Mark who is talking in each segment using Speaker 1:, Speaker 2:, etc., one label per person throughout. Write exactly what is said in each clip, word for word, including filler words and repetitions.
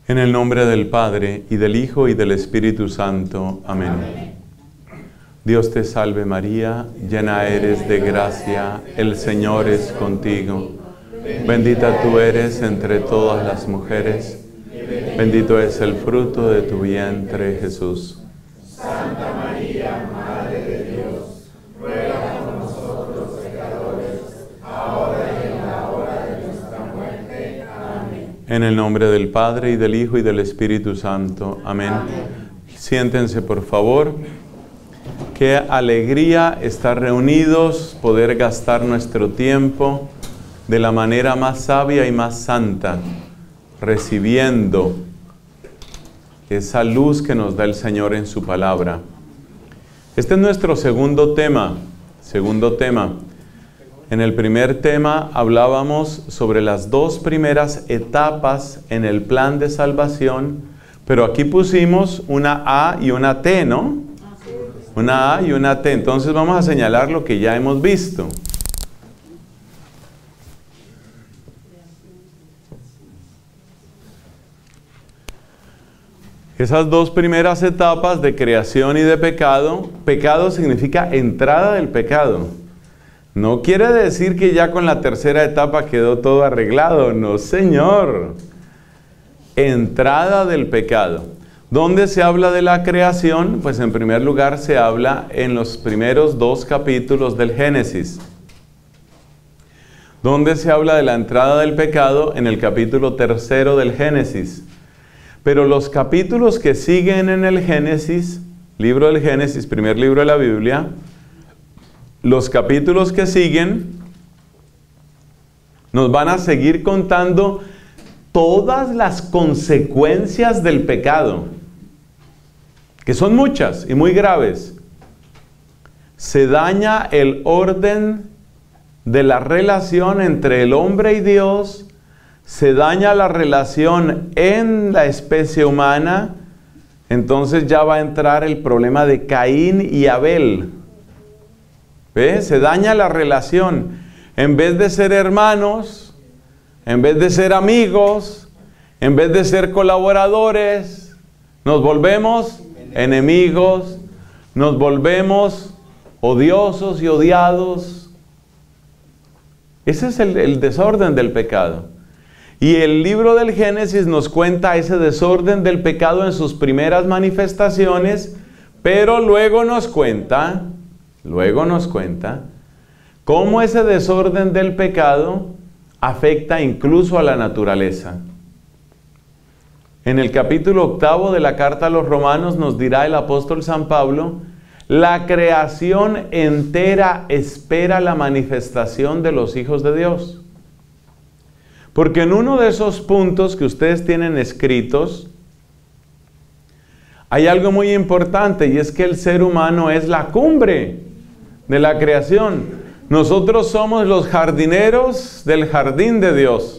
Speaker 1: En el nombre del Padre, y del Hijo, y del Espíritu Santo. Amén. Amén. Dios te salve María, llena eres de gracia, el Señor es contigo. Bendita tú eres entre todas las mujeres, bendito es el fruto de tu vientre, Jesús.
Speaker 2: Santa María, Madre de Dios, ruega por nosotros pecadores, ahora y en la hora de nuestra muerte. Amén.
Speaker 1: En el nombre del Padre, y del Hijo, y del Espíritu Santo. Amén. Amén. Siéntense, por favor. Qué alegría estar reunidos, poder gastar nuestro tiempo de la manera más sabia y más santa, recibiendo esa luz que nos da el Señor en su palabra. Este es nuestro segundo tema, segundo tema. En el primer tema hablábamos sobre las dos primeras etapas en el plan de salvación, pero aquí pusimos una A y una T, ¿no? Una A y una T. Entonces vamos a señalar lo que ya hemos visto. Esas dos primeras etapas de creación y de pecado, pecado significa entrada del pecado. No quiere decir que ya con la tercera etapa quedó todo arreglado, no señor. Entrada del pecado. ¿Dónde se habla de la creación? Pues en primer lugar se habla en los primeros dos capítulos del Génesis. ¿Dónde se habla de la entrada del pecado? En el capítulo tercero del Génesis. Pero los capítulos que siguen en el Génesis, libro del Génesis, primer libro de la Biblia, los capítulos que siguen nos van a seguir contando todas las consecuencias del pecado, que son muchas y muy graves. Se daña el orden de la relación entre el hombre y Dios, se daña la relación en la especie humana, entonces ya va a entrar el problema de Caín y Abel. ¿Ve? Se daña la relación. En vez de ser hermanos, en vez de ser amigos, en vez de ser colaboradores, nos volvemos enemigos, nos volvemos odiosos y odiados. Ese es el, el desorden del pecado. Y el libro del Génesis nos cuenta ese desorden del pecado en sus primeras manifestaciones, pero luego nos cuenta, luego nos cuenta, cómo ese desorden del pecado afecta incluso a la naturaleza. En el capítulo octavo de la carta a los Romanos nos dirá el apóstol San Pablo: la creación entera espera la manifestación de los hijos de Dios. Porque en uno de esos puntos que ustedes tienen escritos, hay algo muy importante, y es que el ser humano es la cumbre de la creación. Nosotros somos los jardineros del jardín de Dios.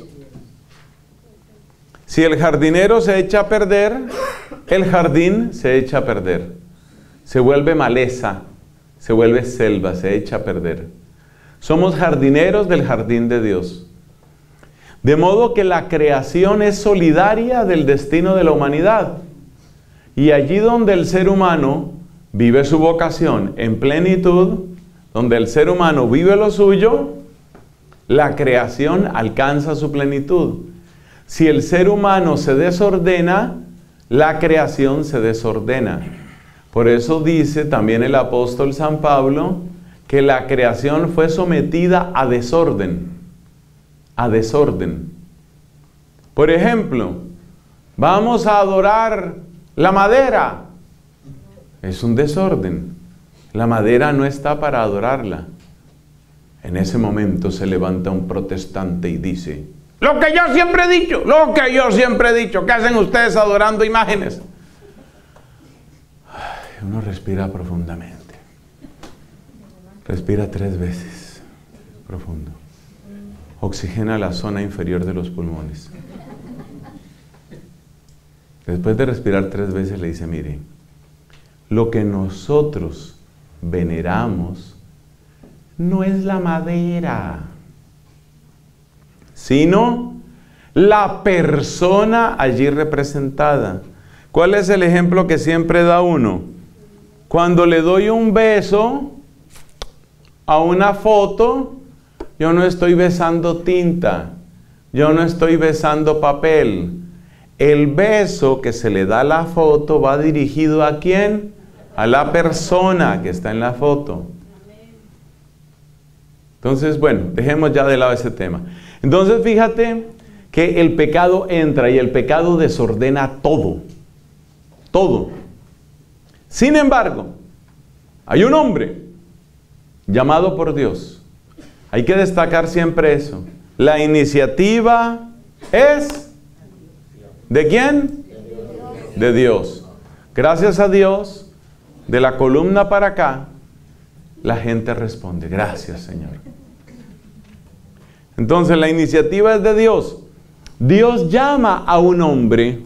Speaker 1: Si el jardinero se echa a perder, el jardín se echa a perder. Se vuelve maleza, se vuelve selva, se echa a perder. Somos jardineros del jardín de Dios. De modo que la creación es solidaria del destino de la humanidad. Y allí donde el ser humano vive su vocación en plenitud, donde el ser humano vive lo suyo, la creación alcanza su plenitud. Si el ser humano se desordena, la creación se desordena. Por eso dice también el apóstol San Pablo que la creación fue sometida a desorden. A desorden. Por ejemplo, vamos a adorar la madera. Es un desorden. La madera no está para adorarla. En ese momento se levanta un protestante y dice: lo que yo siempre he dicho, lo que yo siempre he dicho, ¿qué hacen ustedes adorando imágenes? Ay, uno respira profundamente. Respira tres veces. Profundo. Oxigena la zona inferior de los pulmones. Después de respirar tres veces le dice: mire, lo que nosotros veneramos no es la madera, sino la persona allí representada. ¿Cuál es el ejemplo que siempre da uno? Cuando le doy un beso a una foto, yo no estoy besando tinta, yo no estoy besando papel. El beso que se le da a la foto va dirigido ¿a quién? A la persona que está en la foto. Entonces, bueno, dejemos ya de lado ese tema. Entonces, fíjate que el pecado entra y el pecado desordena todo. Todo. Sin embargo, hay un hombre llamado por Dios. Hay que destacar siempre eso. La iniciativa es ¿de quién? De Dios. Gracias a Dios, de la columna para acá, la gente responde, gracias Señor. Entonces la iniciativa es de Dios. Dios llama a un hombre,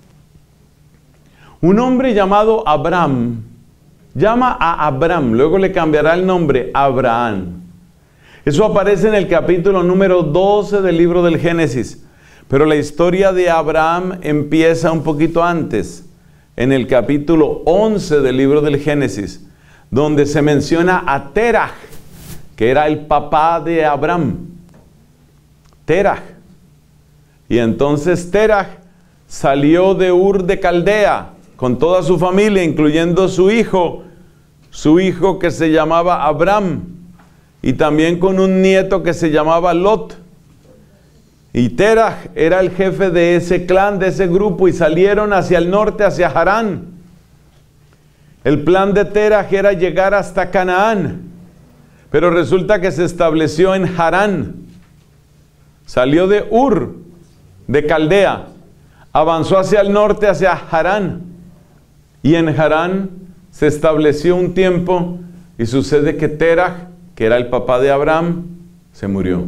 Speaker 1: un hombre llamado Abraham. Llama a Abraham, luego le cambiará el nombre, Abraham. Eso aparece en el capítulo número doce del libro del Génesis. Pero la historia de Abraham empieza un poquito antes, en el capítulo once del libro del Génesis, donde se menciona a Teraj, que era el papá de Abraham. Teraj. Y entonces Teraj salió de Ur de Caldea con toda su familia, incluyendo su hijo, su hijo que se llamaba Abram, y también con un nieto que se llamaba Lot. Y Teraj era el jefe de ese clan, de ese grupo, y salieron hacia el norte, hacia Harán. El plan de Teraj era llegar hasta Canaán, pero resulta que se estableció en Harán. Salió de Ur, de Caldea, avanzó hacia el norte, hacia Harán, y en Harán se estableció un tiempo, y sucede que Teraj, que era el papá de Abraham, se murió.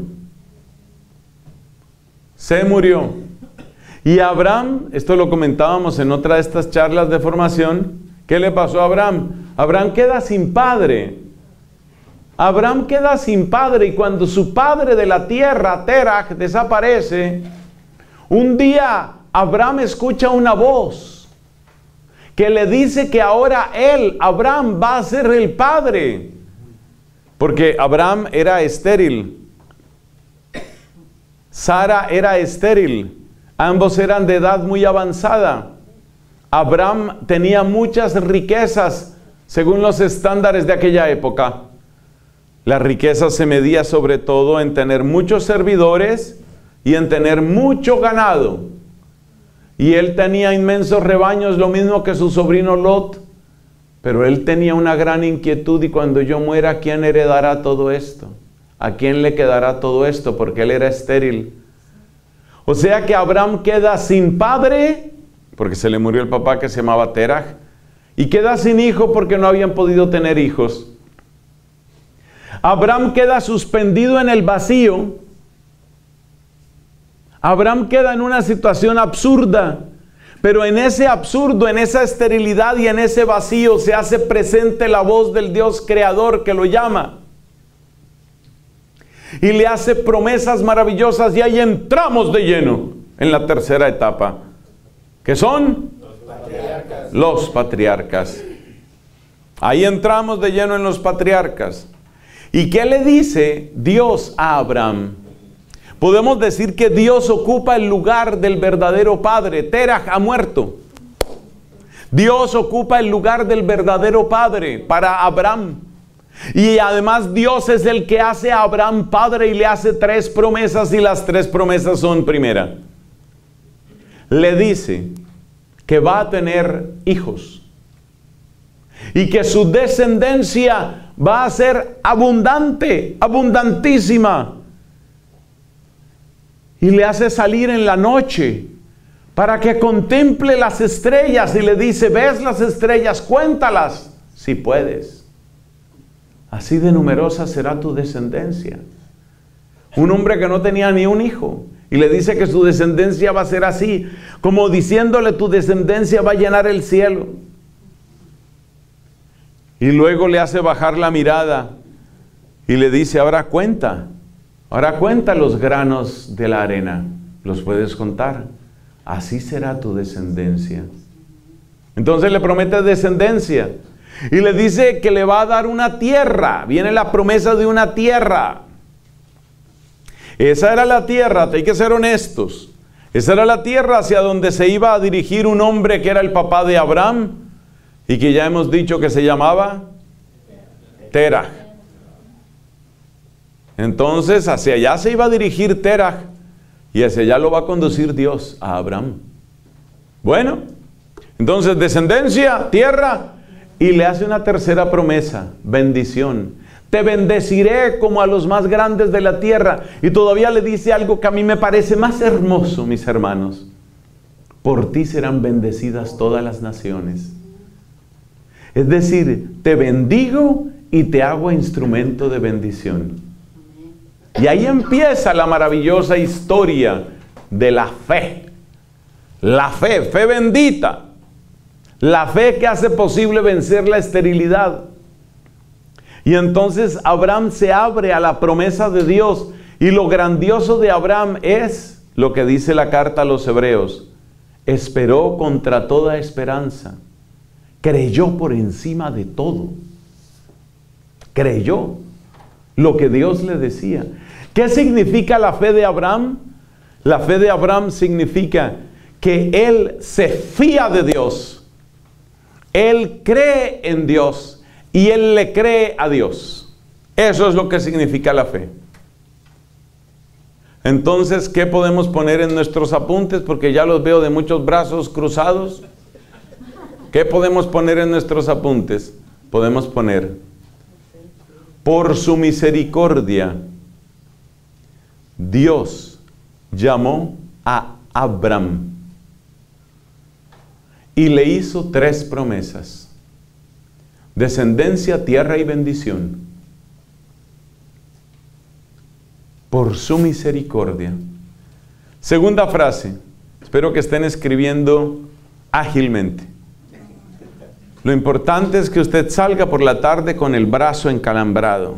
Speaker 1: Se murió. Y Abraham, esto lo comentábamos en otra de estas charlas de formación, ¿qué le pasó a Abraham? Abraham queda sin padre. Abraham queda sin padre, y cuando su padre de la tierra, Teraj, desaparece, un día Abraham escucha una voz que le dice que ahora él, Abraham, va a ser el padre. Porque Abraham era estéril. Sara era estéril. Ambos eran de edad muy avanzada. Abraham tenía muchas riquezas según los estándares de aquella época. La riqueza se medía sobre todo en tener muchos servidores y en tener mucho ganado. Y él tenía inmensos rebaños, lo mismo que su sobrino Lot. Pero él tenía una gran inquietud: y cuando yo muera, ¿quién heredará todo esto? ¿A quién le quedará todo esto? Porque él era estéril. O sea que Abraham queda sin padre, porque se le murió el papá que se llamaba Teraj, y queda sin hijo porque no habían podido tener hijos. Abraham queda suspendido en el vacío. Abraham queda en una situación absurda, pero en ese absurdo, en esa esterilidad y en ese vacío se hace presente la voz del Dios creador que lo llama. Y le hace promesas maravillosas, y ahí entramos de lleno en la tercera etapa, que son los patriarcas. Los patriarcas. Ahí entramos de lleno en los patriarcas. ¿Y qué le dice Dios a Abraham? Podemos decir que Dios ocupa el lugar del verdadero padre. Teraj ha muerto. Dios ocupa el lugar del verdadero padre para Abraham. Y además Dios es el que hace a Abraham padre y le hace tres promesas, y las tres promesas son: primera, le dice que va a tener hijos y que su descendencia va a ser abundante, abundantísima. Y le hace salir en la noche para que contemple las estrellas, y le dice: ¿ves las estrellas? Cuéntalas si puedes. Así de numerosa será tu descendencia. Un hombre que no tenía ni un hijo, y le dice que su descendencia va a ser así, como diciéndole: tu descendencia va a llenar el cielo. Y luego le hace bajar la mirada y le dice: ahora cuenta, ahora cuenta los granos de la arena. los puedes contar. Así será tu descendencia. Entonces le promete descendencia. Y le dice que le va a dar una tierra. Viene la promesa de una tierra. Esa era la tierra, hay que ser honestos. Esa era la tierra hacia donde se iba a dirigir un hombre que era el papá de Abraham y que ya hemos dicho que se llamaba Terah. Entonces hacia allá se iba a dirigir Terah y hacia allá lo va a conducir Dios a Abraham. Bueno, entonces descendencia, tierra, y le hace una tercera promesa, bendición. Te bendeciré como a los más grandes de la tierra. Y todavía le dice algo que a mí me parece más hermoso, mis hermanos. Por ti serán bendecidas todas las naciones. Es decir, te bendigo y te hago instrumento de bendición. Y ahí empieza la maravillosa historia de la fe. La fe, fe bendita. La fe que hace posible vencer la esterilidad. Y entonces Abraham se abre a la promesa de Dios. Y lo grandioso de Abraham es lo que dice la carta a los Hebreos. Esperó contra toda esperanza. Creyó por encima de todo. Creyó lo que Dios le decía. ¿Qué significa la fe de Abraham? La fe de Abraham significa que él se fía de Dios. Él cree en Dios. Y él le cree a Dios. Eso es lo que significa la fe. Entonces, ¿qué podemos poner en nuestros apuntes? Porque ya los veo de muchos brazos cruzados. ¿Qué podemos poner en nuestros apuntes? Podemos poner, por su misericordia, Dios llamó a Abraham y le hizo tres promesas. Descendencia, tierra y bendición. Por su misericordia. Segunda frase. Espero que estén escribiendo ágilmente. Lo importante es que usted salga por la tarde con el brazo encalambrado.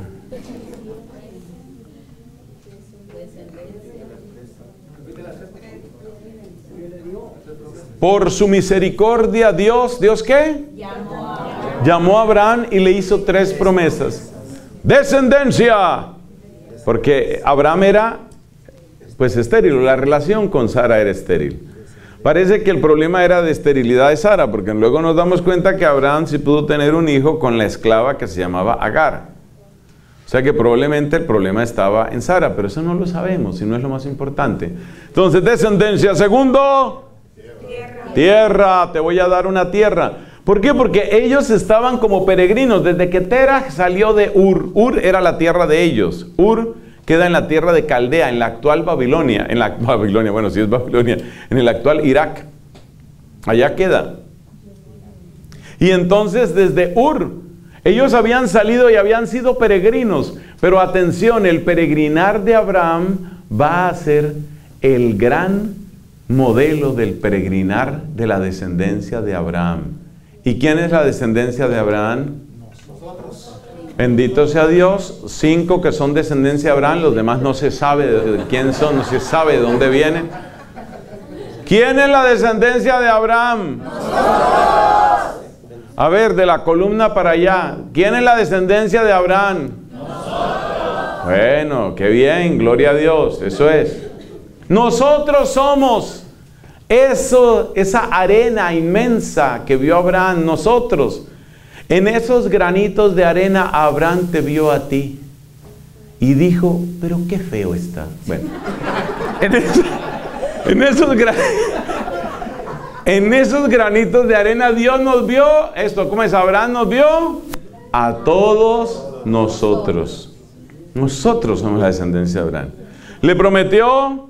Speaker 1: Por su misericordia, Dios, ¿Dios qué? Llamó a Abraham. Llamó a Abraham y le hizo tres promesas. Descendencia. Porque Abraham era, pues, estéril. La relación con Sara era estéril. Parece que el problema era de esterilidad de Sara, porque luego nos damos cuenta que Abraham sí pudo tener un hijo con la esclava que se llamaba Agar. O sea que probablemente el problema estaba en Sara, pero eso no lo sabemos y no es lo más importante. Entonces, descendencia. Segundo, tierra. Tierra, te voy a dar una tierra. ¿Por qué? Porque ellos estaban como peregrinos. Desde que Terah salió de Ur, Ur era la tierra de ellos. Ur queda en la tierra de Caldea, en la actual Babilonia. En la Babilonia, bueno, sí es Babilonia, en el actual Irak. Allá queda. Y entonces desde Ur, ellos habían salido y habían sido peregrinos. Pero atención, el peregrinar de Abraham va a ser el gran modelo del peregrinar de la descendencia de Abraham. ¿Y quién es la descendencia de Abraham? Nosotros. Bendito sea Dios. Cinco que son descendencia de Abraham, los demás no se sabe de quién son, no se sabe de dónde vienen. ¿Quién es la descendencia de Abraham? Nosotros. A ver, de la columna para allá. ¿Quién es la descendencia de Abraham? Nosotros. Bueno, qué bien, gloria a Dios, eso es. Nosotros somos eso, esa arena inmensa que vio Abraham, nosotros. En esos granitos de arena, Abraham te vio a ti y dijo, pero qué feo está. Bueno, en, eso, en, esos, en esos granitos de arena Dios nos vio, esto, ¿cómo es? Abraham nos vio a todos nosotros. Nosotros somos la descendencia de Abraham. Le prometió...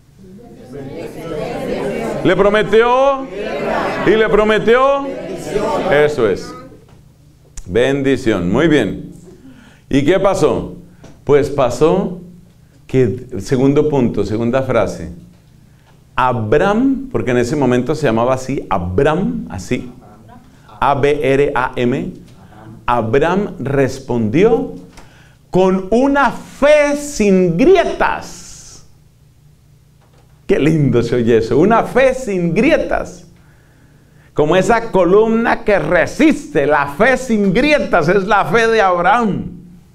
Speaker 1: Le prometió y le prometió. Eso es. Bendición. Muy bien. ¿Y qué pasó? Pues pasó que, segundo punto, segunda frase. Abraham, porque en ese momento se llamaba así, Abraham, así. A B R A M. Abraham respondió con una fe sin grietas. Qué lindo se oye eso. Una fe sin grietas. Como esa columna que resiste. La fe sin grietas es la fe de Abraham.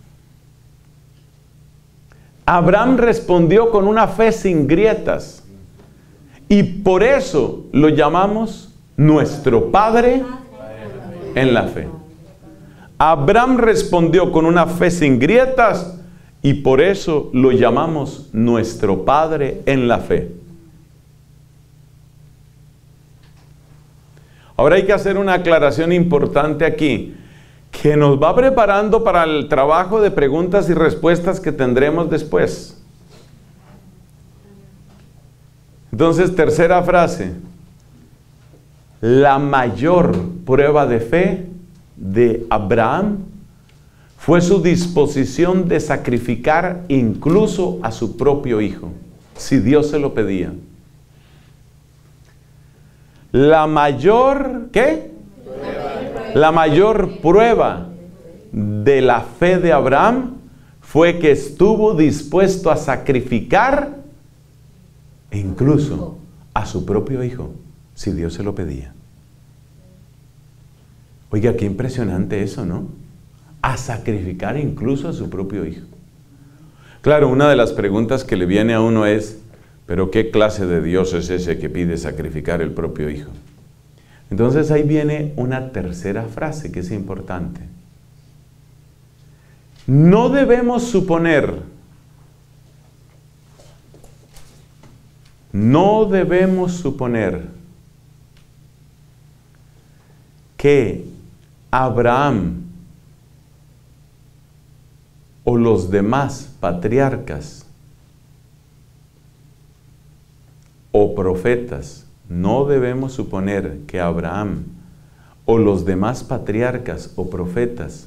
Speaker 1: Abraham respondió con una fe sin grietas. Y por eso lo llamamos nuestro Padre en la fe. Abraham respondió con una fe sin grietas y por eso lo llamamos nuestro Padre en la fe. Ahora hay que hacer una aclaración importante aquí, que nos va preparando para el trabajo de preguntas y respuestas que tendremos después. Entonces, tercera frase. La mayor prueba de fe de Abraham fue su disposición de sacrificar incluso a su propio hijo, si Dios se lo pedía. La mayor, ¿qué? La mayor prueba de la fe de Abraham fue que estuvo dispuesto a sacrificar incluso a su propio hijo, si Dios se lo pedía. Oiga, qué impresionante eso, ¿no? A sacrificar incluso a su propio hijo. Claro, una de las preguntas que le viene a uno es, ¿pero qué clase de Dios es ese que pide sacrificar el propio hijo? Entonces ahí viene una tercera frase que es importante. No debemos suponer, no debemos suponer que Abraham o los demás patriarcas o profetas, no debemos suponer que Abraham o los demás patriarcas o profetas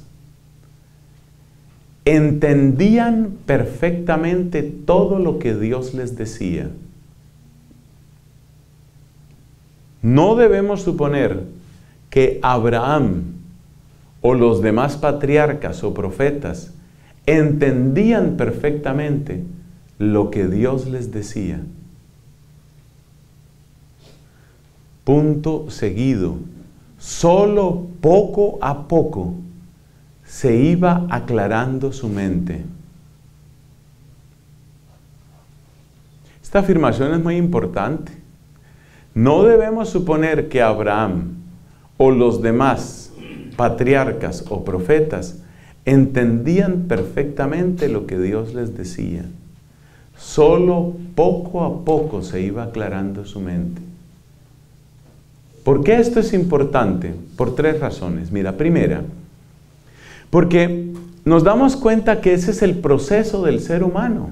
Speaker 1: entendían perfectamente todo lo que Dios les decía. No debemos suponer que Abraham o los demás patriarcas o profetas entendían perfectamente lo que Dios les decía. Punto seguido, solo poco a poco se iba aclarando su mente. Esta afirmación es muy importante. No debemos suponer que Abraham o los demás patriarcas o profetas entendían perfectamente lo que Dios les decía. Solo poco a poco se iba aclarando su mente. ¿Por qué esto es importante? Por tres razones. Mira, primera, porque nos damos cuenta que ese es el proceso del ser humano.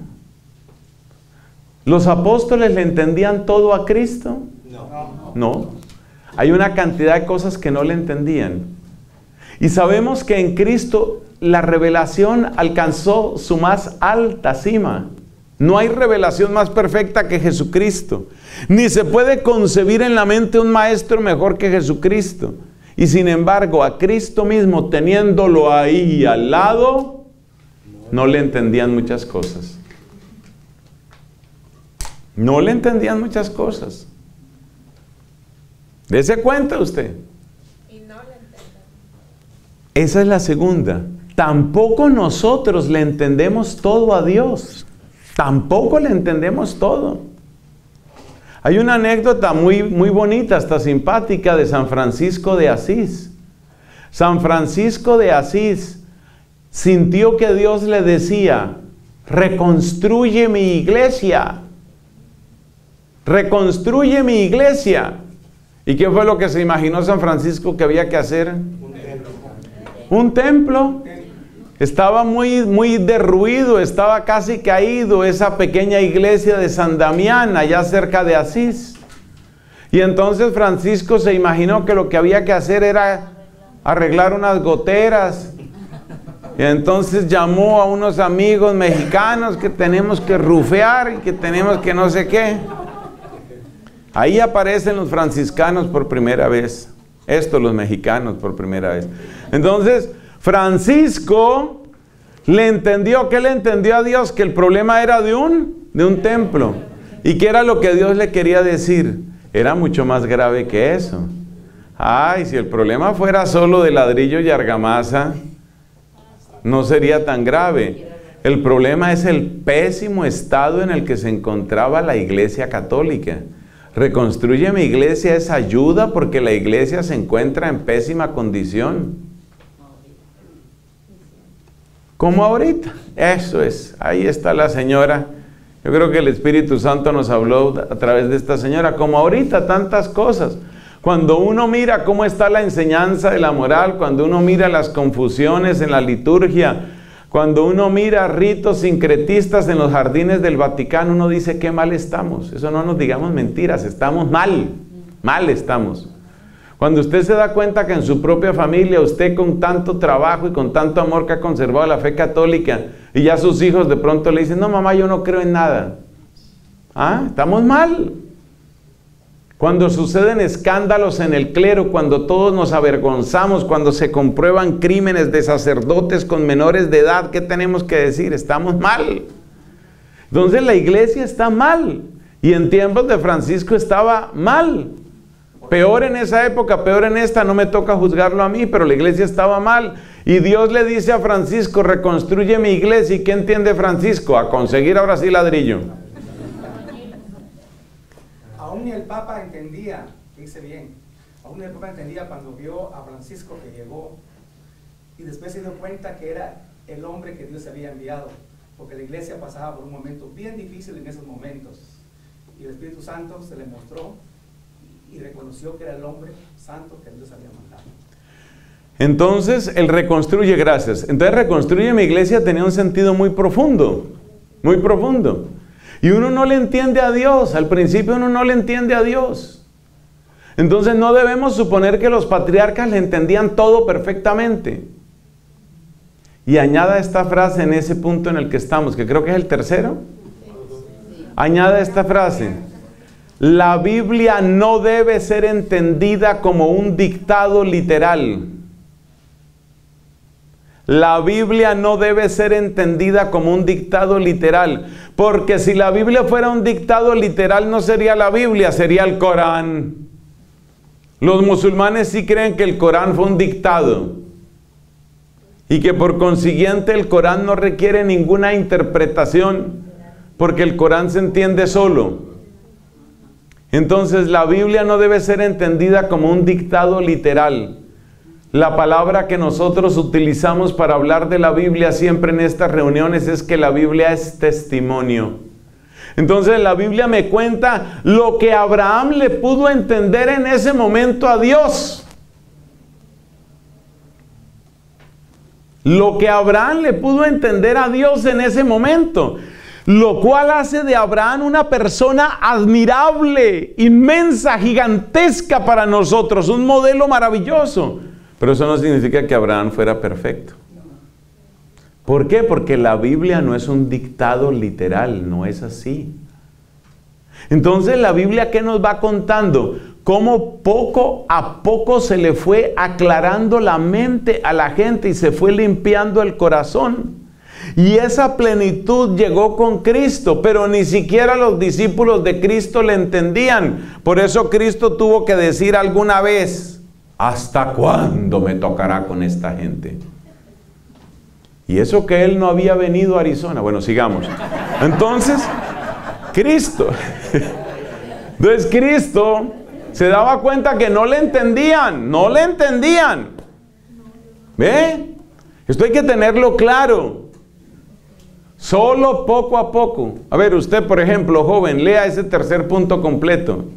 Speaker 1: ¿Los apóstoles le entendían todo a Cristo? No. No. Hay una cantidad de cosas que no le entendían. Y sabemos que en Cristo la revelación alcanzó su más alta cima. No hay revelación más perfecta que Jesucristo. Ni se puede concebir en la mente un maestro mejor que Jesucristo. Y sin embargo, a Cristo mismo, teniéndolo ahí al lado, no le entendían muchas cosas. No le entendían muchas cosas. Dese cuenta usted.
Speaker 2: Y no le entendemos.
Speaker 1: Esa es la segunda. Tampoco nosotros le entendemos todo a Dios. Tampoco le entendemos todo. Hay una anécdota muy, muy bonita, hasta simpática, de San Francisco de Asís. San Francisco de Asís sintió que Dios le decía, reconstruye mi iglesia. Reconstruye mi iglesia. ¿Y qué fue lo que se imaginó San Francisco que había que hacer?
Speaker 2: Un templo.
Speaker 1: Un templo. Estaba muy, muy derruido, estaba casi caído esa pequeña iglesia de San Damián, allá cerca de Asís. Y entonces Francisco se imaginó que lo que había que hacer era arreglar unas goteras. Y entonces llamó a unos amigos mexicanos que tenemos que rufear y que tenemos que no sé qué. Ahí aparecen los franciscanos por primera vez. Estos los mexicanos por primera vez. Entonces Francisco le entendió, ¿qué le entendió a Dios? Que el problema era de un, de un templo. ¿Y qué era lo que Dios le quería decir? Era mucho más grave que eso. Ay, si el problema fuera solo de ladrillo y argamasa, no sería tan grave. El problema es el pésimo estado en el que se encontraba la Iglesia Católica. Reconstruye mi iglesia es ayuda porque la iglesia se encuentra en pésima condición. Como ahorita. Eso es. Ahí está la señora. Yo creo que el Espíritu Santo nos habló a través de esta señora. Como ahorita, tantas cosas. Cuando uno mira cómo está la enseñanza de la moral, cuando uno mira las confusiones en la liturgia, cuando uno mira ritos sincretistas en los jardines del Vaticano, uno dice qué mal estamos. Eso no nos digamos mentiras, estamos mal, mal estamos. Cuando usted se da cuenta que en su propia familia, usted con tanto trabajo y con tanto amor que ha conservado la fe católica, y ya sus hijos de pronto le dicen, no mamá, yo no creo en nada. Ah, estamos mal. Cuando suceden escándalos en el clero, cuando todos nos avergonzamos, cuando se comprueban crímenes de sacerdotes con menores de edad, ¿qué tenemos que decir? Estamos mal. Entonces la iglesia está mal. Y en tiempos de Francisco estaba mal. Peor en esa época, peor en esta, no me toca juzgarlo a mí, pero la iglesia estaba mal. Y Dios le dice a Francisco, reconstruye mi iglesia. ¿Y qué entiende Francisco? A conseguir ahora sí ladrillo.
Speaker 3: Aún ni el Papa entendía, dice bien, aún ni el Papa entendía cuando vio a Francisco que llegó y después se dio cuenta que era el hombre que Dios había enviado, porque la iglesia pasaba por un momento bien difícil en esos momentos. Y el Espíritu Santo se le mostró y reconoció que era el hombre santo que Dios había mandado.
Speaker 1: Entonces, el reconstruye, gracias. Entonces, reconstruye mi iglesia tenía un sentido muy profundo, muy profundo. Y uno no le entiende a Dios, al principio uno no le entiende a Dios. Entonces no debemos suponer que los patriarcas le entendían todo perfectamente. Y añada esta frase en ese punto en el que estamos, que creo que es el tercero. Añada esta frase. La Biblia no debe ser entendida como un dictado literal. La Biblia no debe ser entendida como un dictado literal, porque si la Biblia fuera un dictado literal no sería la Biblia, sería el Corán. Los musulmanes sí creen que el Corán fue un dictado y que por consiguiente el Corán no requiere ninguna interpretación, porque el Corán se entiende solo. Entonces la Biblia no debe ser entendida como un dictado literal. La palabra que nosotros utilizamos para hablar de la Biblia siempre en estas reuniones es que la Biblia es testimonio. Entonces la Biblia me cuenta lo que Abraham le pudo entender en ese momento a Dios. Lo que Abraham le pudo entender a Dios en ese momento. Lo cual hace de Abraham una persona admirable, inmensa, gigantesca para nosotros. Un modelo maravilloso. Pero eso no significa que Abraham fuera perfecto. ¿Por qué? Porque la Biblia no es un dictado literal, no es así. Entonces la Biblia, ¿qué nos va contando? Cómo poco a poco se le fue aclarando la mente a la gente y se fue limpiando el corazón. Y esa plenitud llegó con Cristo, pero ni siquiera los discípulos de Cristo le entendían. Por eso Cristo tuvo que decir alguna vez, ¿hasta cuándo me tocará con esta gente? Y eso que él no había venido a Arizona. Bueno, sigamos. Entonces, Cristo. Entonces, Cristo se daba cuenta que no le entendían. No le entendían. ¿Ve? Esto hay que tenerlo claro. Solo poco a poco. A ver, usted, por ejemplo, joven, lea ese tercer punto completo.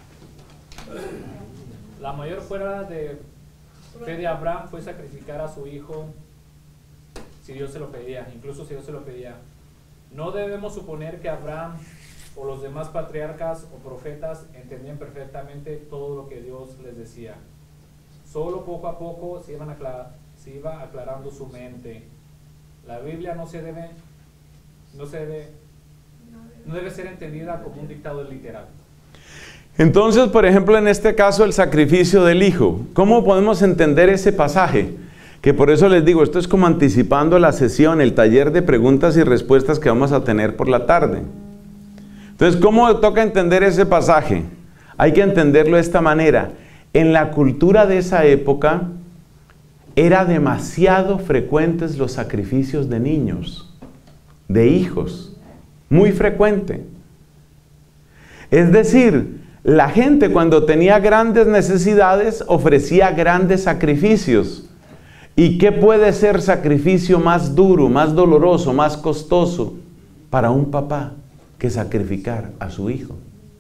Speaker 4: La mayor prueba de fe de Abraham fue sacrificar a su hijo si Dios se lo pedía, incluso si Dios se lo pedía. No debemos suponer que Abraham o los demás patriarcas o profetas entendían perfectamente todo lo que Dios les decía. Solo poco a poco se, iban aclar se iba aclarando su mente. La Biblia no se debe, no se debe, no debe ser entendida como un dictado literal.
Speaker 1: Entonces, por ejemplo, en este caso, el sacrificio del hijo. ¿Cómo podemos entender ese pasaje? Que por eso les digo, esto es como anticipando la sesión, el taller de preguntas y respuestas que vamos a tener por la tarde. Entonces, Entonces, ¿cómo toca entender ese pasaje? Hay que entenderlo de esta manera. En la cultura de esa época, era demasiado frecuentes los sacrificios de niños, de hijos, muy frecuente. Es decir, la gente cuando tenía grandes necesidades ofrecía grandes sacrificios. ¿Y qué puede ser sacrificio más duro, más doloroso, más costoso para un papá que sacrificar a su hijo?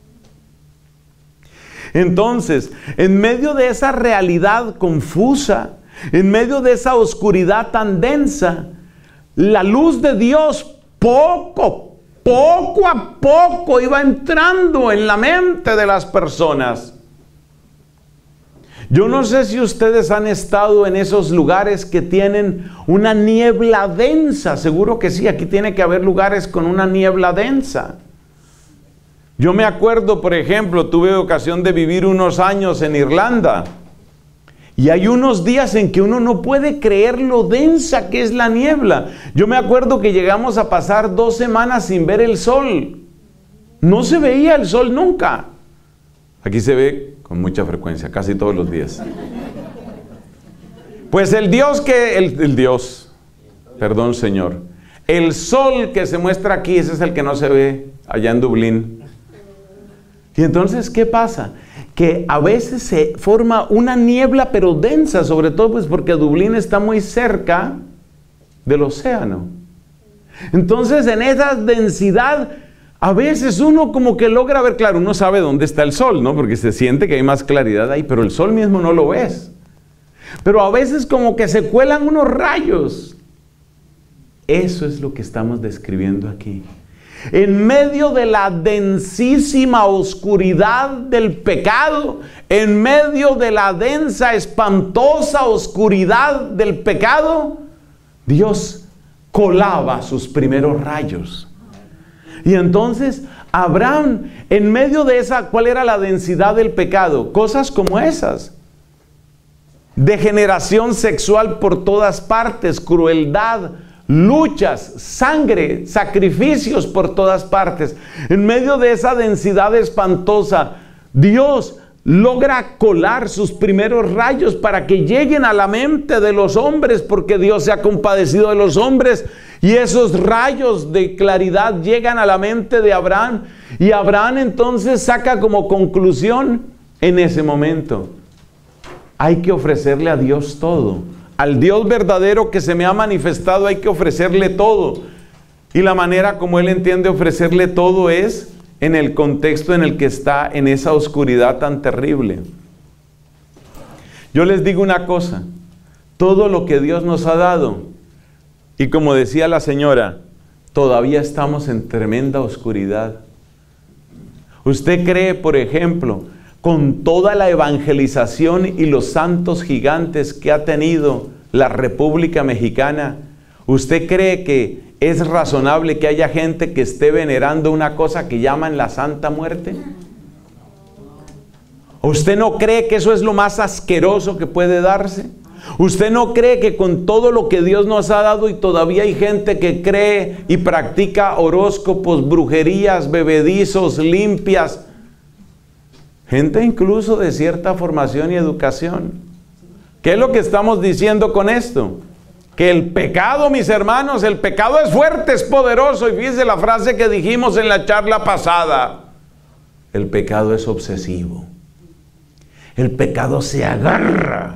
Speaker 1: Entonces, en medio de esa realidad confusa, en medio de esa oscuridad tan densa, la luz de Dios poco, poco a poco iba entrando en la mente de las personas. Yo no sé si ustedes han estado en esos lugares que tienen una niebla densa. Seguro que sí, aquí tiene que haber lugares con una niebla densa. Yo me acuerdo, por ejemplo, tuve ocasión de vivir unos años en Irlanda. Y hay unos días en que uno no puede creer lo densa que es la niebla. Yo me acuerdo que llegamos a pasar dos semanas sin ver el sol. No se veía el sol nunca. Aquí se ve con mucha frecuencia, casi todos los días. Pues el Dios que... El, el Dios, perdón Señor. El sol que se muestra aquí, ese es el que no se ve allá en Dublín. Y entonces, ¿qué pasa? Que a veces se forma una niebla pero densa, sobre todo pues porque Dublín está muy cerca del océano. Entonces en esa densidad a veces uno como que logra ver, claro, uno sabe dónde está el sol, ¿no? Porque se siente que hay más claridad ahí, pero el sol mismo no lo ves. Pero a veces como que se cuelan unos rayos. Eso es lo que estamos describiendo aquí. En medio de la densísima oscuridad del pecado, en medio de la densa, espantosa oscuridad del pecado, Dios colaba sus primeros rayos. Y entonces Abraham, en medio de esa, ¿cuál era la densidad del pecado? Cosas como esas. Degeneración sexual por todas partes, crueldad, luchas, sangre, sacrificios por todas partes. En medio de esa densidad espantosa, Dios logra colar sus primeros rayos para que lleguen a la mente de los hombres, porque Dios se ha compadecido de los hombres, y esos rayos de claridad llegan a la mente de Abraham, y Abraham entonces saca como conclusión en ese momento: hay que ofrecerle a Dios todo. Al Dios verdadero que se me ha manifestado hay que ofrecerle todo. Y la manera como él entiende ofrecerle todo es en el contexto en el que está, en esa oscuridad tan terrible. Yo les digo una cosa: todo lo que Dios nos ha dado, y como decía la señora, todavía estamos en tremenda oscuridad. ¿Usted cree, por ejemplo, con toda la evangelización y los santos gigantes que ha tenido la República Mexicana, usted cree que es razonable que haya gente que esté venerando una cosa que llaman la Santa Muerte? ¿Usted no cree que eso es lo más asqueroso que puede darse? ¿Usted no cree que con todo lo que Dios nos ha dado y todavía hay gente que cree y practica horóscopos, brujerías, bebedizos, limpias? Gente incluso de cierta formación y educación. ¿Qué es lo que estamos diciendo con esto? Que el pecado, mis hermanos, el pecado es fuerte, es poderoso. Y fíjense la frase que dijimos en la charla pasada: el pecado es obsesivo. El pecado se agarra.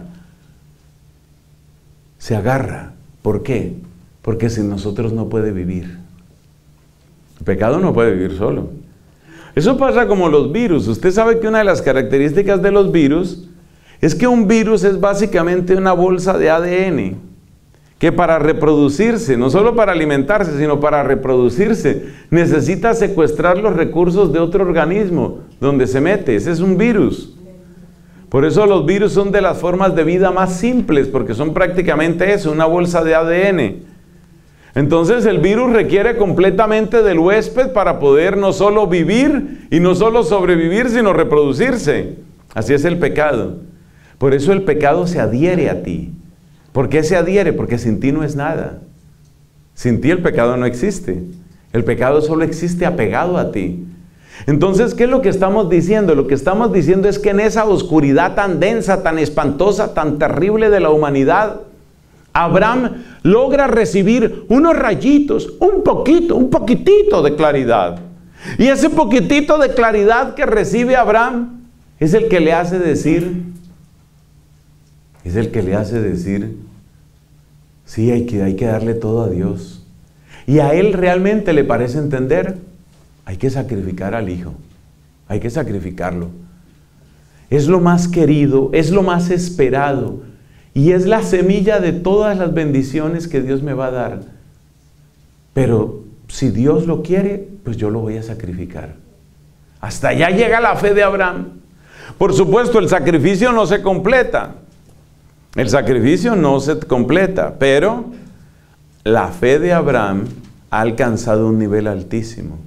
Speaker 1: Se agarra. ¿Por qué? Porque sin nosotros no puede vivir. El pecado no puede vivir solo. Eso pasa como los virus. Usted sabe que una de las características de los virus es que un virus es básicamente una bolsa de A D N que para reproducirse, no solo para alimentarse, sino para reproducirse, necesita secuestrar los recursos de otro organismo donde se mete. Ese es un virus. Por eso los virus son de las formas de vida más simples, porque son prácticamente eso, una bolsa de A D N. Entonces el virus requiere completamente del huésped para poder no solo vivir y no solo sobrevivir, sino reproducirse. Así es el pecado. Por eso el pecado se adhiere a ti. ¿Por qué se adhiere? Porque sin ti no es nada. Sin ti el pecado no existe. El pecado solo existe apegado a ti. Entonces, ¿qué es lo que estamos diciendo? Lo que estamos diciendo es que en esa oscuridad tan densa, tan espantosa, tan terrible de la humanidad, Abraham logra recibir unos rayitos, un poquito, un poquitito de claridad. Y ese poquitito de claridad que recibe Abraham es el que le hace decir, es el que le hace decir, sí, hay que, hay que darle todo a Dios. Y a él realmente le parece entender, hay que sacrificar al hijo, hay que sacrificarlo. Es lo más querido, es lo más esperado. Y es la semilla de todas las bendiciones que Dios me va a dar. Pero si Dios lo quiere, pues yo lo voy a sacrificar. Hasta allá llega la fe de Abraham. Por supuesto, el sacrificio no se completa. El sacrificio no se completa, pero la fe de Abraham ha alcanzado un nivel altísimo.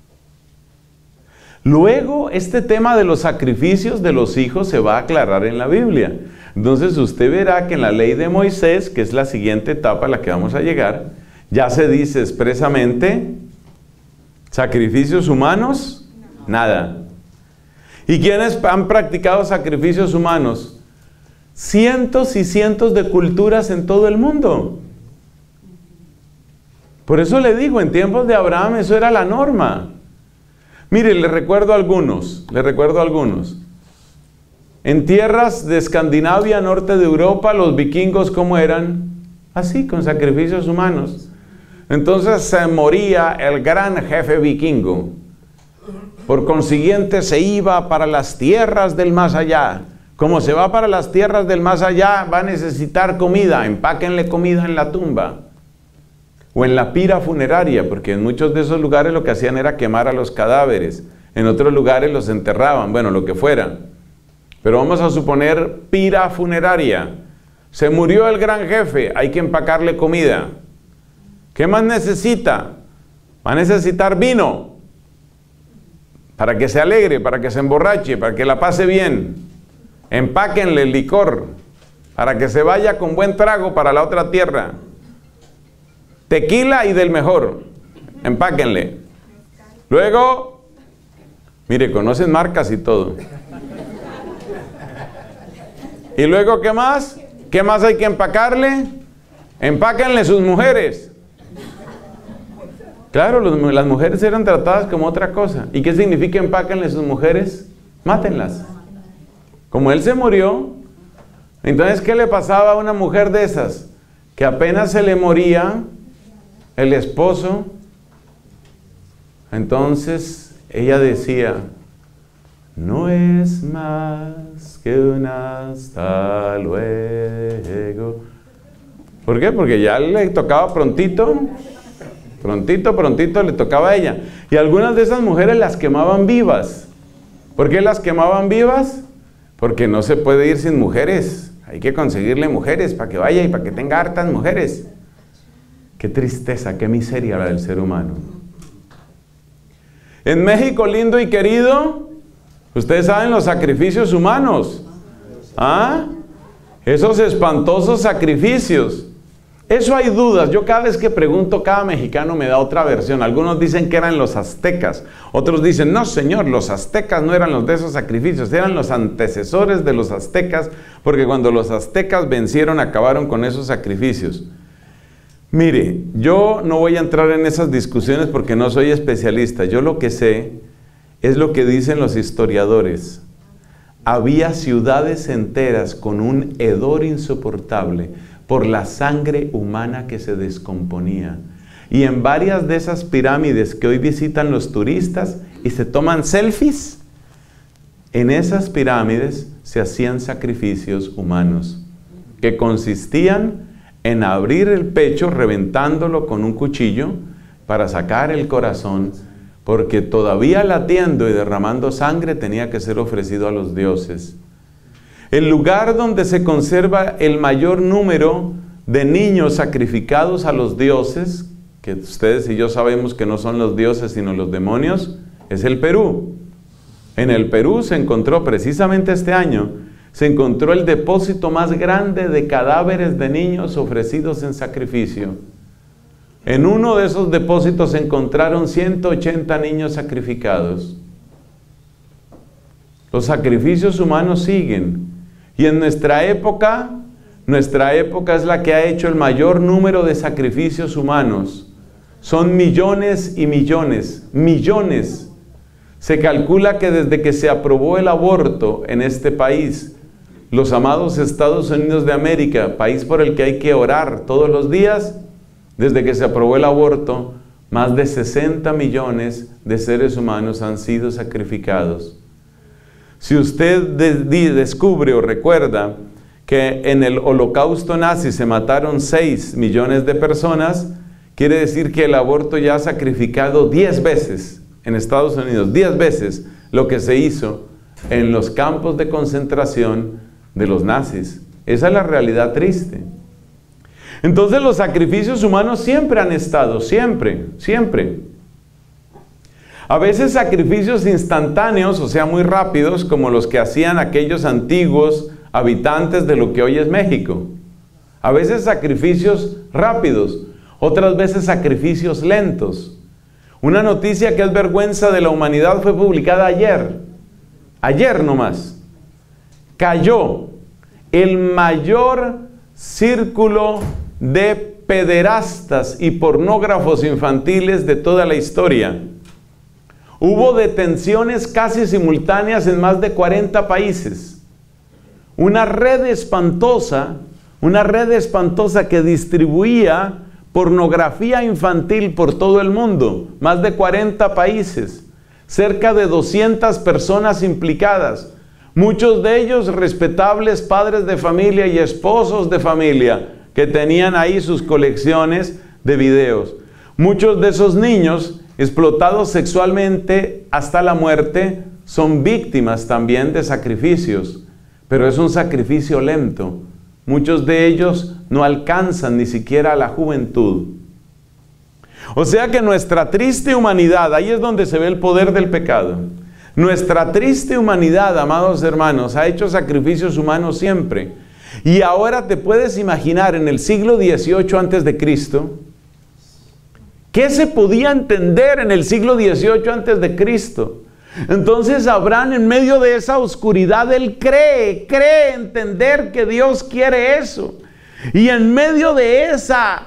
Speaker 1: Luego, este tema de los sacrificios de los hijos se va a aclarar en la Biblia. Entonces usted verá que en la ley de Moisés, que es la siguiente etapa a la que vamos a llegar, ya se dice expresamente, ¿sacrificios humanos? Nada. ¿Y quiénes han practicado sacrificios humanos? Cientos y cientos de culturas en todo el mundo. Por eso le digo, en tiempos de Abraham eso era la norma. Mire, le recuerdo algunos, le recuerdo algunos. En tierras de Escandinavia, norte de Europa, los vikingos, ¿cómo eran? Así, con sacrificios humanos. Entonces se moría el gran jefe vikingo. Por consiguiente se iba para las tierras del más allá. Como se va para las tierras del más allá, va a necesitar comida, empáquenle comida en la tumba. O en la pira funeraria, porque en muchos de esos lugares lo que hacían era quemar a los cadáveres. En otros lugares los enterraban, bueno, lo que fuera. Pero vamos a suponer pira funeraria. Se murió el gran jefe, hay que empacarle comida. ¿Qué más necesita? Va a necesitar vino, para que se alegre, para que se emborrache, para que la pase bien. Empáquenle el licor, para que se vaya con buen trago para la otra tierra. Tequila y del mejor, empáquenle. Luego, mire, conocen marcas y todo. Y luego, ¿qué más? ¿Qué más hay que empacarle? Empáquenle sus mujeres. Claro, los, las mujeres eran tratadas como otra cosa. ¿Y qué significa empáquenle sus mujeres? Mátenlas. Como él se murió, entonces, ¿qué le pasaba a una mujer de esas? Que apenas se le moría el esposo, entonces ella decía, no es más que un hasta luego. ¿Por qué? Porque ya le tocaba prontito, prontito, prontito le tocaba a ella. Y algunas de esas mujeres las quemaban vivas. ¿Por qué las quemaban vivas? Porque no se puede ir sin mujeres. Hay que conseguirle mujeres para que vaya y para que tenga hartas mujeres. Qué tristeza, qué miseria la del ser humano. En México, lindo y querido, ustedes saben los sacrificios humanos. ¿Ah? Esos espantosos sacrificios. Eso hay dudas. Yo cada vez que pregunto, cada mexicano me da otra versión. Algunos dicen que eran los aztecas. Otros dicen, no señor, los aztecas no eran los de esos sacrificios. Eran los antecesores de los aztecas. Porque cuando los aztecas vencieron, acabaron con esos sacrificios. Mire, yo no voy a entrar en esas discusiones porque no soy especialista. Yo lo que sé es lo que dicen los historiadores. Había ciudades enteras con un hedor insoportable por la sangre humana que se descomponía. Y en varias de esas pirámides que hoy visitan los turistas y se toman selfies, en esas pirámides se hacían sacrificios humanos que consistían en abrir el pecho reventándolo con un cuchillo para sacar el corazón, porque todavía latiendo y derramando sangre tenía que ser ofrecido a los dioses. El lugar donde se conserva el mayor número de niños sacrificados a los dioses, que ustedes y yo sabemos que no son los dioses sino los demonios, es el Perú. En el Perú se encontró precisamente este año, se encontró el depósito más grande de cadáveres de niños ofrecidos en sacrificio. En uno de esos depósitos se encontraron ciento ochenta niños sacrificados. Los sacrificios humanos siguen. Y en nuestra época, nuestra época es la que ha hecho el mayor número de sacrificios humanos. Son millones y millones, millones. Se calcula que desde que se aprobó el aborto en este país, los amados Estados Unidos de América, país por el que hay que orar todos los días, desde que se aprobó el aborto, más de sesenta millones de seres humanos han sido sacrificados. Si usted de, de, descubre o recuerda que en el holocausto nazi se mataron seis millones de personas, quiere decir que el aborto ya ha sacrificado diez veces en Estados Unidos, diez veces lo que se hizo en los campos de concentración de los nazis. Esa es la realidad triste. Entonces los sacrificios humanos siempre han estado, siempre, siempre. A veces sacrificios instantáneos, o sea, muy rápidos, como los que hacían aquellos antiguos habitantes de lo que hoy es México. A veces sacrificios rápidos, otras veces sacrificios lentos. Una noticia que es vergüenza de la humanidad fue publicada ayer, ayer nomás. Cayó el mayor círculo de pederastas y pornógrafos infantiles de toda la historia. Hubo detenciones casi simultáneas en más de cuarenta países. Una red espantosa, una red espantosa que distribuía pornografía infantil por todo el mundo, más de cuarenta países, cerca de doscientas personas implicadas, muchos de ellos respetables padres de familia y esposos de familia que tenían ahí sus colecciones de videos. Muchos de esos niños explotados sexualmente hasta la muerte son víctimas también de sacrificios, pero es un sacrificio lento. Muchos de ellos no alcanzan ni siquiera a la juventud. O sea que nuestra triste humanidad, ahí es donde se ve el poder del pecado. Nuestra triste humanidad, amados hermanos, ha hecho sacrificios humanos siempre. Y ahora te puedes imaginar en el siglo dieciocho antes de Cristo, ¿qué se podía entender en el siglo dieciocho antes de Cristo? Entonces Abraham, en medio de esa oscuridad, él cree, cree entender que Dios quiere eso. Y en medio de esa,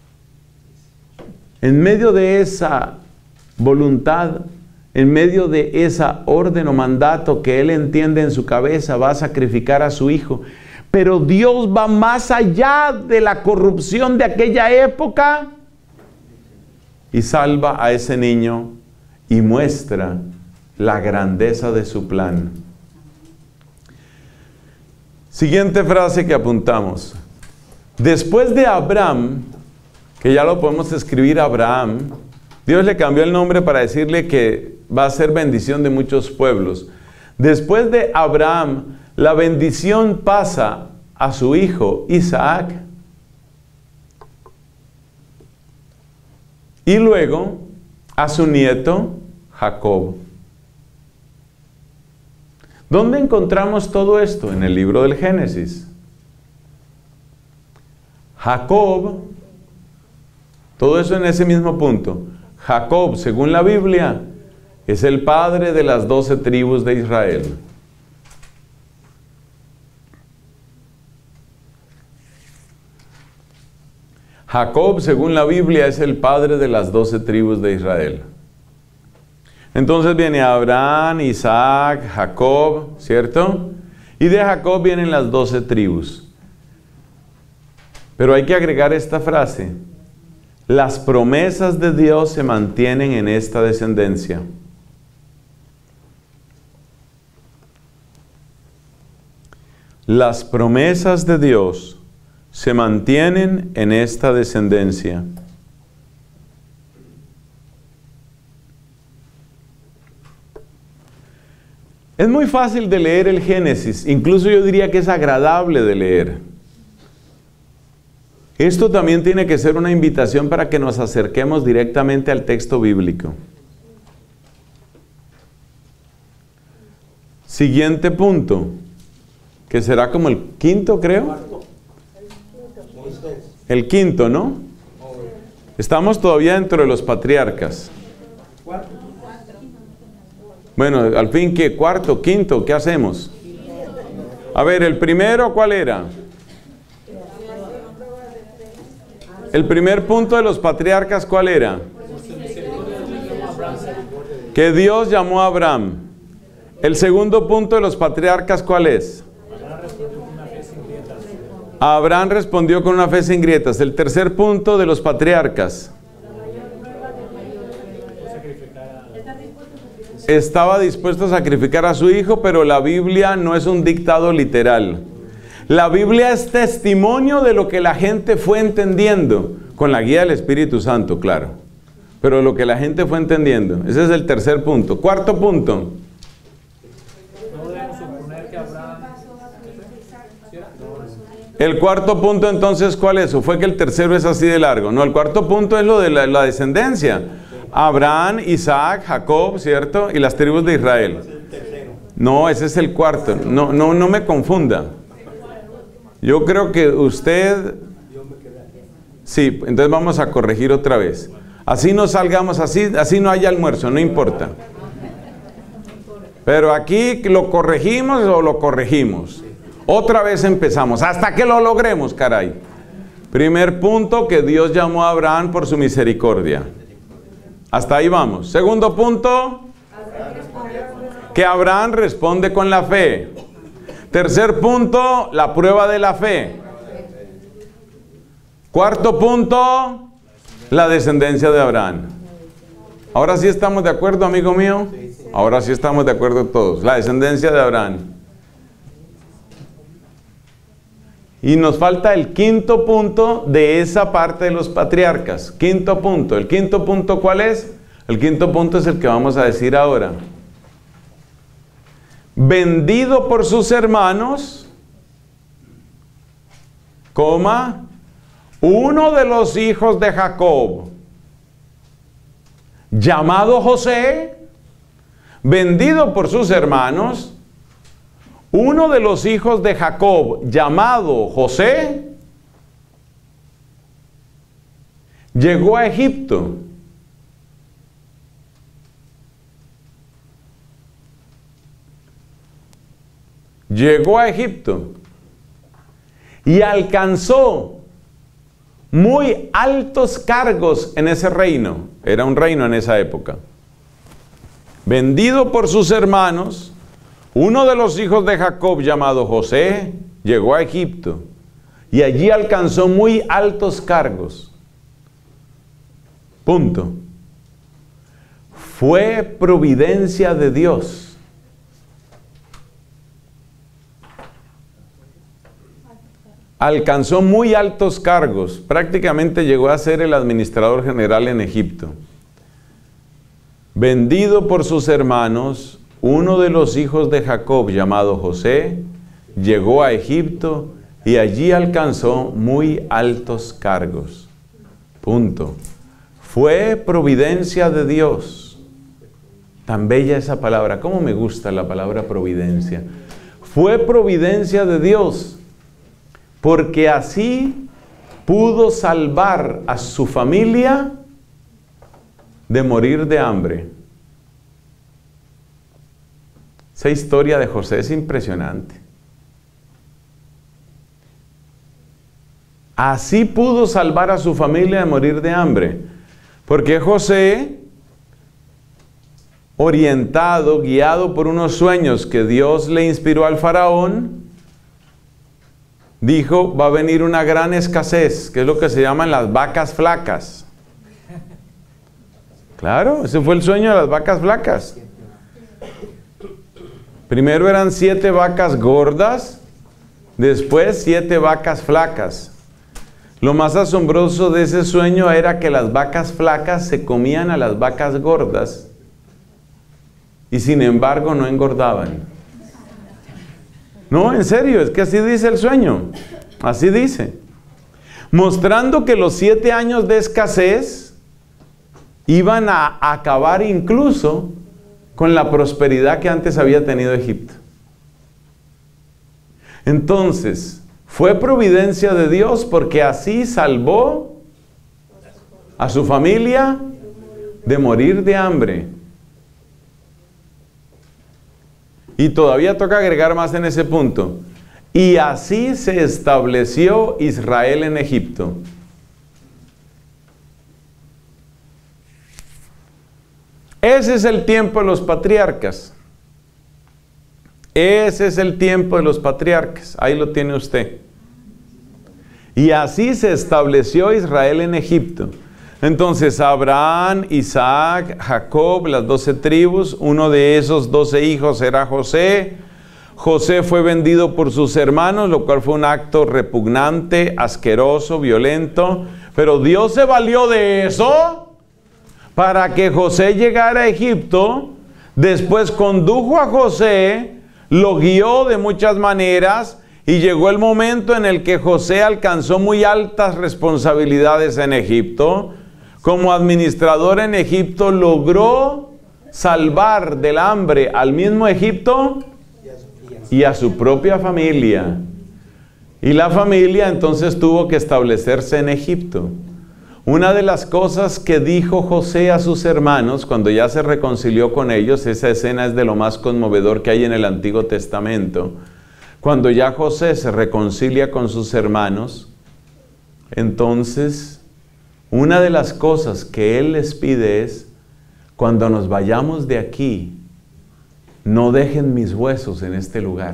Speaker 1: en medio de esa voluntad, en medio de esa orden o mandato que él entiende en su cabeza, va a sacrificar a su hijo. Pero Dios va más allá de la corrupción de aquella época y salva a ese niño y muestra la grandeza de su plan. Siguiente frase que apuntamos. Después de Abraham, que ya lo podemos escribir Abraham, Dios le cambió el nombre para decirle que va a ser bendición de muchos pueblos. Después de Abraham, la bendición pasa a su hijo Isaac y luego a su nieto Jacob. ¿Dónde encontramos todo esto? En el libro del Génesis. Jacob, todo eso en ese mismo punto. Jacob, según la Biblia, es el padre de las doce tribus de Israel. Jacob, según la Biblia, es el padre de las doce tribus de Israel. Entonces viene Abraham, Isaac, Jacob, ¿cierto? Y de Jacob vienen las doce tribus. Pero hay que agregar esta frase. Las promesas de Dios se mantienen en esta descendencia. Las promesas de Dios se mantienen en esta descendencia. Es muy fácil de leer el Génesis, incluso yo diría que es agradable de leer. Esto también tiene que ser una invitación para que nos acerquemos directamente al texto bíblico. Siguiente punto, que será como el quinto, creo. El quinto, ¿no? Estamos todavía dentro de los patriarcas. Bueno, al fin, ¿qué? ¿Cuarto? ¿Quinto? ¿Qué hacemos? A ver, ¿el primero cuál era? El primer punto de los patriarcas, ¿cuál era? Que Dios llamó a Abraham. El segundo punto de los patriarcas, ¿cuál es? Abraham respondió con una fe sin grietas. El tercer punto de los patriarcas. Estaba dispuesto a sacrificar a su hijo, pero la Biblia no es un dictado literal. La Biblia es testimonio de lo que la gente fue entendiendo, con la guía del Espíritu Santo, claro. Pero lo que la gente fue entendiendo. Ese es el tercer punto. Cuarto punto. El cuarto punto entonces, ¿cuál es? ¿O fue que el tercero es así de largo? No, el cuarto punto es lo de la, la descendencia. Abraham, Isaac, Jacob, ¿cierto? Y las tribus de Israel. No, ese es el cuarto. No, no, no me confunda. Yo creo que usted... Sí, entonces vamos a corregir otra vez. Así no salgamos, así, así no haya almuerzo, no importa. Pero aquí lo corregimos o lo corregimos. Otra vez empezamos, hasta que lo logremos, caray. Primer punto, que Dios llamó a Abraham por su misericordia. Hasta ahí vamos. Segundo punto, que Abraham responde con la fe. Tercer punto, la prueba de la fe. Cuarto punto, la descendencia de Abraham. Ahora sí estamos de acuerdo, amigo mío. Ahora sí estamos de acuerdo todos. La descendencia de Abraham. Y nos falta el quinto punto de esa parte de los patriarcas. Quinto punto. ¿El quinto punto cuál es? El quinto punto es el que vamos a decir ahora. Vendido por sus hermanos, coma, uno de los hijos de Jacob, llamado José, vendido por sus hermanos, uno de los hijos de Jacob, llamado José, llegó a Egipto. Llegó a Egipto y alcanzó muy altos cargos en ese reino. Era un reino en esa época. Vendido por sus hermanos, uno de los hijos de Jacob, llamado José, llegó a Egipto y allí alcanzó muy altos cargos. Punto. Fue providencia de Dios. Alcanzó muy altos cargos. Prácticamente llegó a ser el administrador general en Egipto. Vendido por sus hermanos, uno de los hijos de Jacob, llamado José, llegó a Egipto y allí alcanzó muy altos cargos. Punto. Fue providencia de Dios. Tan bella esa palabra. ¿Cómo me gusta la palabra providencia? Fue providencia de Dios, porque así pudo salvar a su familia de morir de hambre. Esa historia de José es impresionante. Así pudo salvar a su familia de morir de hambre, porque José, orientado, guiado por unos sueños que Dios le inspiró al faraón, dijo, va a venir una gran escasez, que es lo que se llaman las vacas flacas. Claro, ese fue el sueño de las vacas flacas. Primero eran siete vacas gordas, después siete vacas flacas. Lo más asombroso de ese sueño era que las vacas flacas se comían a las vacas gordas y sin embargo no engordaban. No, en serio, es que así dice el sueño. Así dice. Mostrando que los siete años de escasez iban a acabar incluso con la prosperidad que antes había tenido Egipto. Entonces, fue providencia de Dios porque así salvó a su familia de morir de hambre. Y todavía toca agregar más en ese punto. Y así se estableció Israel en Egipto. Ese es el tiempo de los patriarcas. Ese es el tiempo de los patriarcas. Ahí lo tiene usted. Y así se estableció Israel en Egipto. Entonces Abraham, Isaac, Jacob, las doce tribus, uno de esos doce hijos era José. José fue vendido por sus hermanos, lo cual fue un acto repugnante, asqueroso, violento. Pero Dios se valió de eso para que José llegara a Egipto. Después condujo a José, lo guió de muchas maneras y llegó el momento en el que José alcanzó muy altas responsabilidades en Egipto. Como administrador en Egipto logró salvar del hambre al mismo Egipto y a su propia familia. Y la familia entonces tuvo que establecerse en Egipto. Una de las cosas que dijo José a sus hermanos cuando ya se reconcilió con ellos, esa escena es de lo más conmovedor que hay en el Antiguo Testamento. Cuando ya José se reconcilia con sus hermanos, entonces una de las cosas que él les pide es: cuando nos vayamos de aquí, no dejen mis huesos en este lugar.